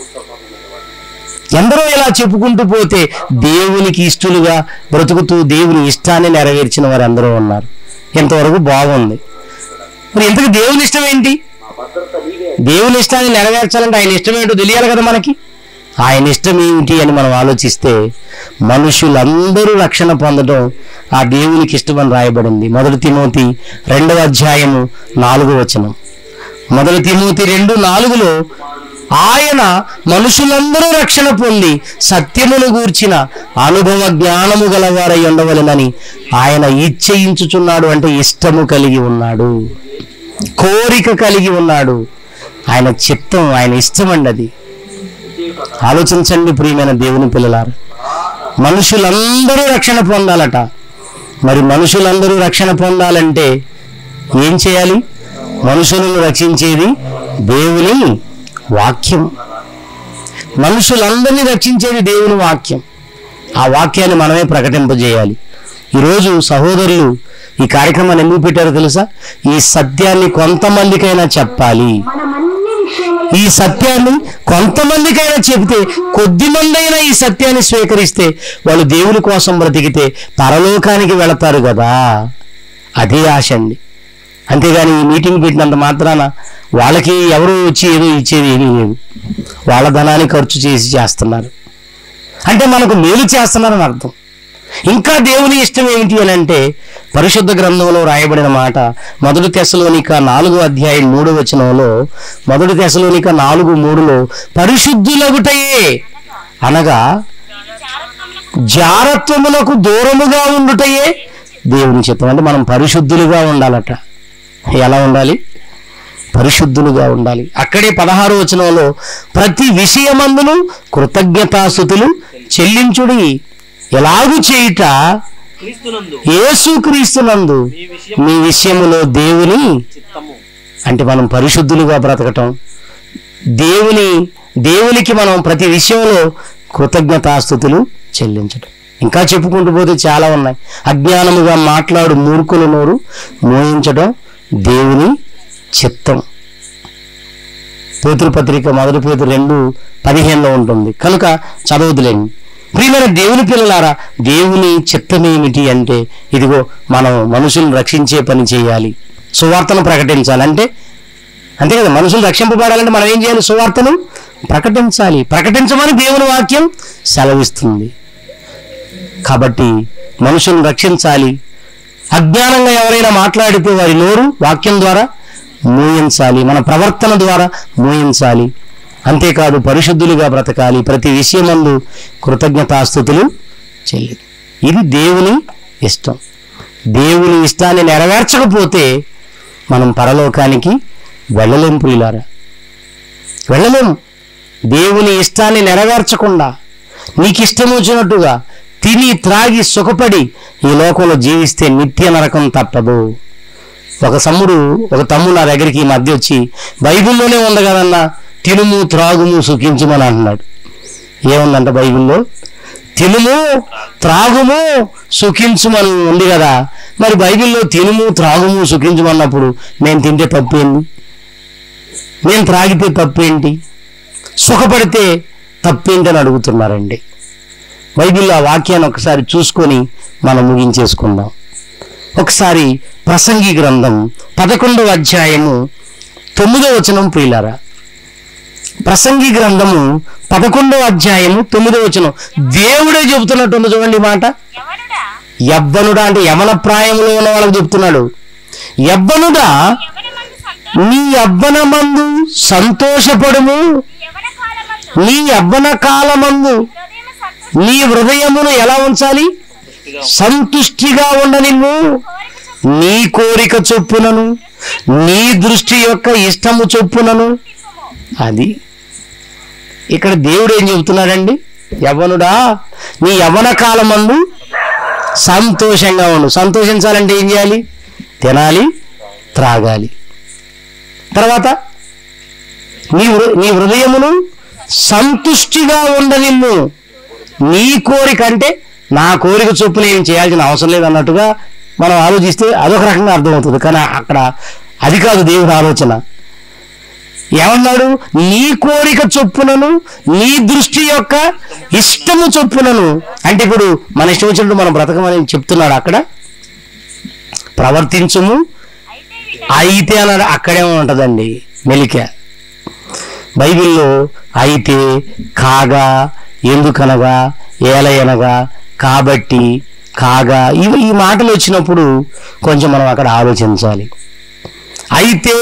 ఎందరో ఇలా చెప్పుకుంటూ పోతే దేవునికి ఇష్టలుగా బ్రతుకుతూ దేవుని ఇష్టాన్ని నెరవేర్చిన వారు ఎందరో ఉన్నారు. ఇంతవరకు బాగుంది. మరి ఇంతకు దేవుని ఇష్టం ఏంటి? దేవుని ఇష్టాన్ని నెరవేర్చాలంటే ఆయన ఇష్టం ఏంటో తెలియాలి కదా మనకి. ఆయన ఇష్టం ఏమిటి అని మనం ఆలోచిస్తే మనుషులందరూ రక్షణ పొందడం ఆ దేవునికి ఇష్టమని రాయబడింది. మొదటి తిమోతి రెండవ అధ్యాయము నాలుగో వచనం. మొదటి తిమోతి రెండు నాలుగులో ఆయన మనుషులందరూ రక్షణ పొంది సత్యమును గూర్చిన అనుభవ జ్ఞానము గలవారై ఉండవలెనని ఆయన ఇచ్చయించుచున్నాడు. అంటే ఇష్టము కలిగి ఉన్నాడు, కోరిక కలిగి ఉన్నాడు. ఆయన చిత్తం, ఆయన ఇష్టం అండి అది. ఆలోచించండి ప్రియమైన దేవుని పిల్లలారా, మనుషులందరూ రక్షణ పొందాలట. మరి మనుషులందరూ రక్షణ పొందాలంటే ఏం చేయాలి? మనుషులను రక్షించేది దేవుని వాక్యం. మనుషులందరినీ రక్షించేది దేవుని వాక్యం. ఆ వాక్యాన్ని మనమే ప్రకటింపజేయాలి. ఈరోజు సహోదరులు ఈ కార్యక్రమాన్ని ఎందుకు పెట్టారో తెలుసా? ఈ సత్యాన్ని కొంతమందికైనా చెప్పాలి. ఈ సత్యాన్ని కొంతమందికైనా చెబితే, కొద్ది మంది అయినా ఈ సత్యాన్ని స్వీకరిస్తే వాళ్ళు దేవుని కోసం బ్రతికితే పరలోకానికి వెళతారు కదా. అదే ఆశ అండి. అంతేగాని ఈ మీటింగ్ పెట్టినంత మాత్రాన వాళ్ళకి ఎవరు వచ్చి ఏదో ఇచ్చేది ఏమీ లేదు. వాళ్ళ ధనాన్ని ఖర్చు చేసి చేస్తున్నారు అంటే మనకు మేలు చేస్తున్నారని అర్థం. ఇంకా దేవుని ఇష్టం ఏమిటి అని అంటే పరిశుద్ధ గ్రంథంలో రాయబడిన మాట మొదటి తెస్సలోనిక నాలుగో అధ్యాయం మూడో వచనంలో, మొదటి తెస్సలోనిక నాలుగు మూడులో పరిశుద్ధులగుటయే అనగా జారత్వములకు దూరముగా ఉండుటయే దేవుని చిత్తం. అంటే మనం పరిశుద్ధులుగా ఉండాలట. ఎలా ఉండాలి? పరిశుద్ధులుగా ఉండాలి. అక్కడే పదహారో వచనంలో ప్రతి విషయమందును కృతజ్ఞతాస్తుతులు చెల్లించుడి, ఎలాగు చేయుట యేసుక్రీస్తునందు మీ విషయములో దేవుని అంటే మనం పరిశుద్ధులుగా బ్రతకటం, దేవుని దేవునికి మనం ప్రతి విషయంలో కృతజ్ఞతాస్తుతులు చెల్లించటం. ఇంకా చెప్పుకుంటూ పోతే చాలా ఉన్నాయి. అజ్ఞానముగా మాట్లాడు మూర్ఖుల నోరు మోయించడం దేవుని చిత్తం. పేతురు పత్రిక మొదటి పేతురు రెండు పదిహేనులో ఉంటుంది కనుక చదవదులేండి. ప్రియమైన దేవుని పిల్లలారా, దేవుని చిత్తం ఏమిటి అంటే ఇదిగో మనం మనుషులను రక్షించే పని చేయాలి, సువార్తను ప్రకటించాలి. అంటే అంతే కదా, మనుషులు రక్షింపబడాలంటే మనం ఏం చేయాలి? సువార్తను ప్రకటించాలి. ప్రకటించమని దేవుని వాక్యం సెలవిస్తుంది. కాబట్టి మనుషులను రక్షించాలి. అజ్ఞానంగా ఎవరైనా మాట్లాడితే వారి నోరు వాక్యం ద్వారా మూయించాలి, మన ప్రవర్తన ద్వారా మూయించాలి. అంతేకాదు పరిశుద్ధులుగా బ్రతకాలి, ప్రతి విషయమందు కృతజ్ఞతాస్తుతులు చెల్లి. ఇది దేవుని ఇష్టం. దేవుని ఇష్టాన్ని నెరవేర్చకపోతే మనం పరలోకానికి వెళ్ళలేం ప్రియులారా, వెళ్ళలేము. దేవుని ఇష్టాన్ని నెరవేర్చకుండా నీకు ఇష్టం వచ్చినట్టుగా తిని త్రాగి సుఖపడి ఈ లోకంలో జీవిస్తే నిత్య నరకం తప్పదు. ఒక సమ్ముడు ఒక తమ్ముడు నా దగ్గరికి ఈ మధ్య వచ్చి, బైబిల్లోనే ఉంది కదన్నా తినుము త్రాగుము సుఖించుమని అంటున్నాడు. ఏముందంట బైబిల్లో? తినుము త్రాగుము సుఖించుమని ఉంది కదా, మరి బైబిల్లో తినుము త్రాగుము సుఖించుమన్నప్పుడు నేను తింటే తప్పేంటి, నేను త్రాగితే తప్పేంటి, సుఖపడితే తప్పేంటి అని అడుగుతున్నారండి. బైబిల్లో ఆ వాక్యాన్ని ఒకసారి చూసుకొని మనం ముగించేసుకుందాం. ఒకసారి ప్రసంగి గ్రంథం పదకొండవ అధ్యాయము తొమ్మిదవ వచనం ప్రియులారా, ప్రసంగి గ్రంథము పదకొండవ అధ్యాయము తొమ్మిదవ వచనం దేవుడే చెబుతున్నట్టుంది చూడండి మాట. యవ్వనుడా అంటే యవన ప్రాయంలో ఉన్న వాళ్ళకి చెప్తున్నాడు. యవ్వనుడా నీ యవ్వనమందు సంతోషపడుము, నీ యవ్వన కాలమందు నీ హృదయమును ఎలా ఉంచాలి? సంతుష్టిగా ఉండనిమ్ము, నీ కోరిక చొప్పునను నీ దృష్టి యొక్క ఇష్టము చొప్పునను. అది ఇక్కడ దేవుడు ఏం చెబుతున్నాడండి? యవ్వనుడా నీ యవ్వన కాలమందు సంతోషంగా ఉండు. సంతోషించాలంటే ఏం చేయాలి? తినాలి, త్రాగాలి. తర్వాత నీ నీ హృదయమును సంతుష్టిగా ఉండనిమ్ము. నీ కోరిక అంటే నా కోరిక చొప్పున ఏం చేయాల్సిన అవసరం లేదు అన్నట్టుగా మనం ఆలోచిస్తే అదొక రకంగా అర్థమవుతుంది. కానీ అక్కడ అది కాదు దేవుని ఆలోచన. ఏమన్నాడు? నీ కోరిక చొప్పునను నీ దృష్టి యొక్క ఇష్టము చొప్పునను. అంటే ఇప్పుడు మన ఇష్టం వచ్చినట్టు మనం బ్రతకమని చెప్తున్నాడు. అక్కడ ప్రవర్తించుము అయితే అన్నాడు, అక్కడే ఉంటుందండి మెలిక. బైబిల్లో అయితే, కాగా, ఎందుకనగా, ఏలయనగా, కాబట్టి, కాగా ఇవి ఈ మాటలు వచ్చినప్పుడు కొంచెం మనం అక్కడ ఆలోచించాలి. అయితే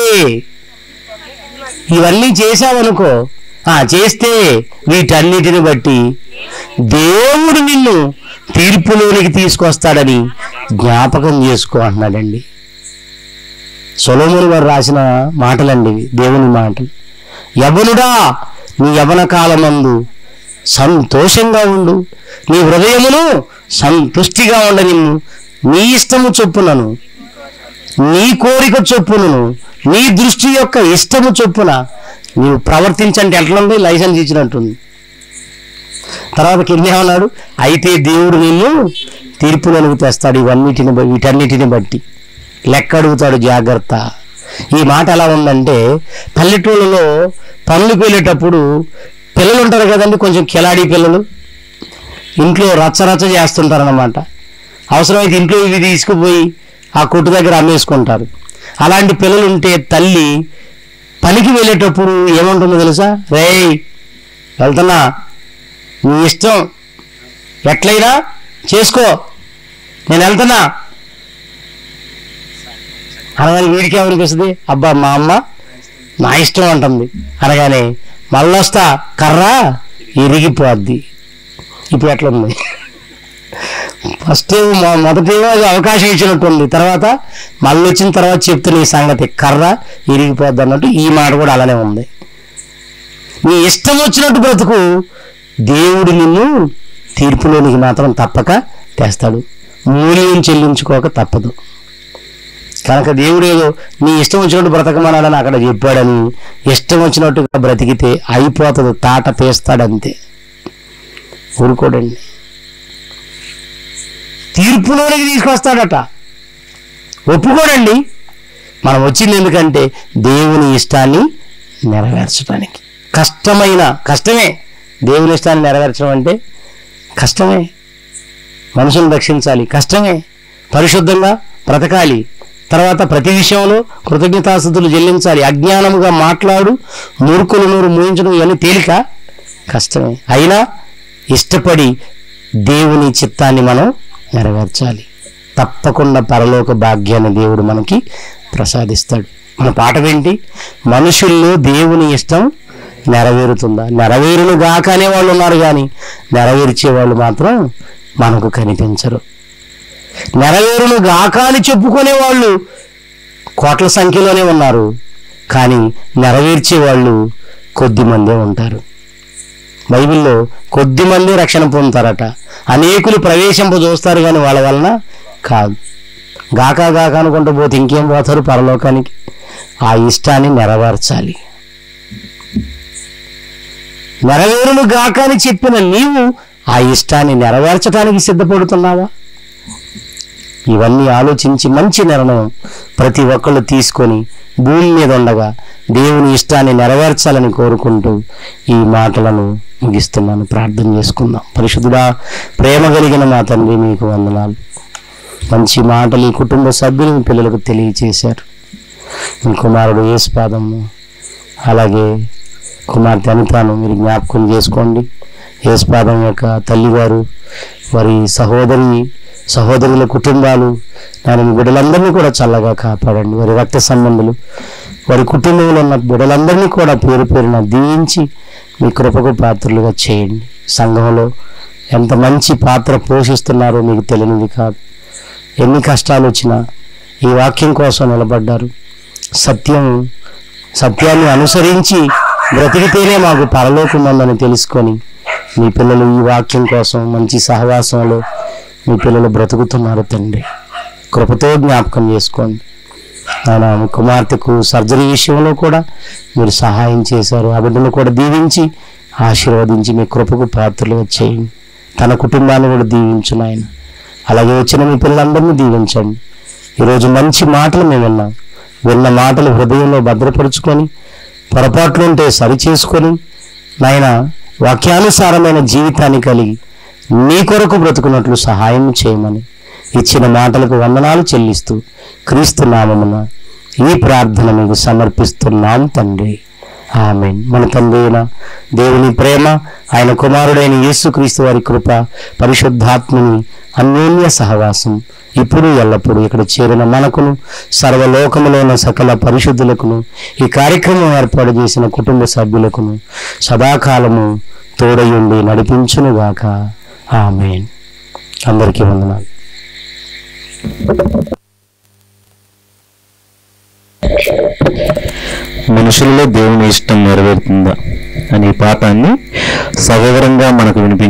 ఇవన్నీ చేశావనుకో, చేస్తే వీటన్నిటిని బట్టి దేవుడు నిన్ను తీర్పులోనికి తీసుకొస్తాడని జ్ఞాపకం చేసుకో అంటున్నాడండి. సొలొమోను గారు రాసిన మాటలండి దేవుని మాటలు. యవ్వనుడా నీ యవ్వన కాలమందు సంతోషంగా ఉండు, నీ హృదయమును సంతుష్టిగా ఉండనిమ్ము, నీ ఇష్టము చొప్పునను నీ కోరిక చొప్పునను నీ దృష్టి యొక్క ఇష్టము చొప్పున నీవు ప్రవర్తించంటే ఎట్లుంది? లైసెన్స్ ఇచ్చినట్టుంది. తర్వాత కింద ఏమన్నాడు? అయితే దేవుడు నిన్ను తీర్పులోనికి తెస్తాడు ఇవన్నిటిని వీటన్నిటిని బట్టి లెక్క అడుగుతాడు, జాగ్రత్త. ఈ మాట ఎలా ఉందంటే, పల్లెటూళ్ళలో పనులకు వెళ్ళేటప్పుడు పిల్లలు ఉంటారు కదండి, కొంచెం కిలాడీ పిల్లలు, ఇంట్లో రచ్చరచ్చ చేస్తుంటారన్నమాట. అవసరమైతే ఇంట్లో ఇవి తీసుకుపోయి ఆ కొట్టు దగ్గర అమ్మేసుకుంటారు. అలాంటి పిల్లలు ఉంటే తల్లి పనికి వెళ్ళేటప్పుడు ఏముంటుందో తెలుసా? రేయ్ వెళ్తున్నా, నీ ఇష్టం ఎట్లయినా చేసుకో, నేను వెళ్తున్నా అనగానే వీడికి ఏమనిపిస్తుంది? అబ్బా మా అమ్మ నా ఇష్టం అంటుంది అనగానే మళ్ళొస్తా కర్ర ఇరిగిపోద్ది. ఇప్పుడు ఎట్లుంది? ఫస్ట్ ఏమో మొదటేమో అవకాశం ఇచ్చినట్టుంది, తర్వాత మళ్ళీ వచ్చిన తర్వాత చెప్తున్న ఈ సంగతి కర్ర ఇరిగిపోద్ది అన్నట్టు ఈ మాట కూడా అలానే ఉంది. నీ ఇష్టం వచ్చినట్టు బ్రతుకు, దేవుడు నిన్ను తీర్పులోనికి మాత్రం తప్పక తెస్తాడు, మూల్యం చెల్లించుకోక తప్పదు. కనుక దేవుడు ఏదో నీ ఇష్టం వచ్చినట్టు బ్రతకమన్నాడని అక్కడ చెప్పాడని ఇష్టం వచ్చినట్టుగా బ్రతికితే అయిపోతుంది, తాట తీస్తాడంతే, ఊరుకోడండి. తీర్పులోనికి తీసుకొస్తాడట, ఒప్పుకోడండి. మనం వచ్చింది ఎందుకంటే దేవుని ఇష్టాన్ని నెరవేర్చడానికి. కష్టమైన కష్టమే దేవుని ఇష్టాన్ని నెరవేర్చడం అంటే, కష్టమే. మనుషులను రక్షించాలి, కష్టమే. పరిశుద్ధంగా బ్రతకాలి, తర్వాత ప్రతి విషయంలో కృతజ్ఞతాస్తుతులు చెల్లించాలి. అజ్ఞానముగా మాట్లాడు, మూర్ఖుల నోరు మూయించడం ఇవన్నీ తేలిక, కష్టమే. అయినా ఇష్టపడి దేవుని చిత్తాన్ని మనం నెరవేర్చాలి. తప్పకుండా పరలోక భాగ్యాన్ని దేవుడు మనకి ప్రసాదిస్తాడు. మన పాట ఏంటి? మనుషుల్లో దేవుని ఇష్టం నెరవేరుతుందా? నెరవేరును గాక అనే వాళ్ళు ఉన్నారు, కానీ నెరవేర్చే వాళ్ళు మాత్రం మనకు కనిపించరు. నెరవేరును గాక అని చెప్పుకునే వాళ్ళు కోట్ల సంఖ్యలోనే ఉన్నారు, కానీ నెరవేర్చే వాళ్ళు కొద్ది మందే ఉంటారు. బైబిల్లో కొద్ది మంది రక్షణ పొందుతారట, అనేకులు ప్రవేశింప చూస్తారు, కానీ వాళ్ళ వలన కాదు. గాక గాక అనుకుంటూ పోతే ఇంకేం పోతారు పరలోకానికి? ఆ ఇష్టాన్ని నెరవేర్చాలి. నెరవేరును గాక అని చెప్పిన నీవు ఆ ఇష్టాన్ని నెరవేర్చడానికి సిద్ధపడుతున్నావా? ఇవన్నీ ఆలోచించి మంచి నిర్ణయం ప్రతి ఒక్కళ్ళు తీసుకొని భూమి మీద ఉండగా దేవుని ఇష్టాన్ని నెరవేర్చాలని కోరుకుంటూ ఈ మాటలను ముగిస్తున్నాను. ప్రార్థన చేసుకుందాం. పరిశుద్ధుడా, ప్రేమ కలిగిన మా తండ్రి, మీకు వందనాలు. మంచి మాటలు ఈ కుటుంబ సభ్యులు మీ పిల్లలకు తెలియచేశారు. మీ కుమారుడు యేసుపాదము, అలాగే కుమార్తె అనితాను మీరు జ్ఞాపకం చేసుకోండి. యేసుపాదం యొక్క తల్లిగారు, వారి సహోదరి సహోదరుల కుటుంబాలు, నేను మీ బిడ్డలందరినీ కూడా చల్లగా కాపాడండి. వారి రక్త సంబంధులు, వారి కుటుంబంలో ఉన్న బిడ్డలందరినీ కూడా పేరు పేరున దీవించి మీ కృపకు పాత్రలుగా చేయండి. సంఘంలో ఎంత మంచి పాత్ర పోషిస్తున్నారో మీకు తెలియనిది కాదు. ఎన్ని కష్టాలు వచ్చినా ఈ వాక్యం కోసం నిలబడ్డారు. సత్యం సత్యాన్ని అనుసరించి బ్రతికితేనే మాకు పరలోకం ఉందని తెలుసుకొని మీ పిల్లలు ఈ వాక్యం కోసం మంచి సహవాసంలో మీ పిల్లలు బ్రతుకుతున్నారు. తండ్రి, కృపతో జ్ఞాపకం చేసుకోండి. ఆయన కుమార్తెకు సర్జరీ విషయంలో కూడా మీరు సహాయం చేశారు. ఆ బిడ్డను కూడా దీవించి ఆశీర్వదించి మీ కృపకు పాత్రలుగా చేయండి. తన కుటుంబాన్ని కూడా దీవించు నాయన. అలాగే వచ్చిన మీ పిల్లలందరినీ దీవించండి. ఈరోజు మంచి మాటలు మేము విన్నాం. విన్న మాటలు హృదయంలో భద్రపరుచుకొని పొరపాట్లు ఉంటే సరిచేసుకొని నాయన వాక్యానుసారమైన జీవితాన్ని కలిగి నీ కొరకు బ్రతుకున్నట్లు సహాయం చేయమని ఇచ్చిన మాటలకు వందనాలు చెల్లిస్తూ క్రీస్తు నామమున ఈ ప్రార్థన మీకు సమర్పిస్తున్నాం తండ్రి. ఆమేన్. మన తండ్రి అయిన దేవుని ప్రేమ, ఆయన కుమారుడైన యేసుక్రీస్తు వారి కృప, పరిశుద్ధాత్మని అన్యోన్య సహవాసం ఇప్పుడు ఎల్లప్పుడూ ఇక్కడ చేరిన మనకును సర్వలోకములో ఉన్న సకల పరిశుద్ధులకును ఈ కార్యక్రమం ఏర్పాటు చేసిన కుటుంబ సభ్యులకును సదాకాలము తోడయుండి నడిపించునుగాక. ఆమేన్. అందరికీ వందనాలు. మనుషులలో దేవుని ఇష్టం నెరవేరుతుందా అనే పాఠాన్ని సవివరంగా మనకు వినిపించారు.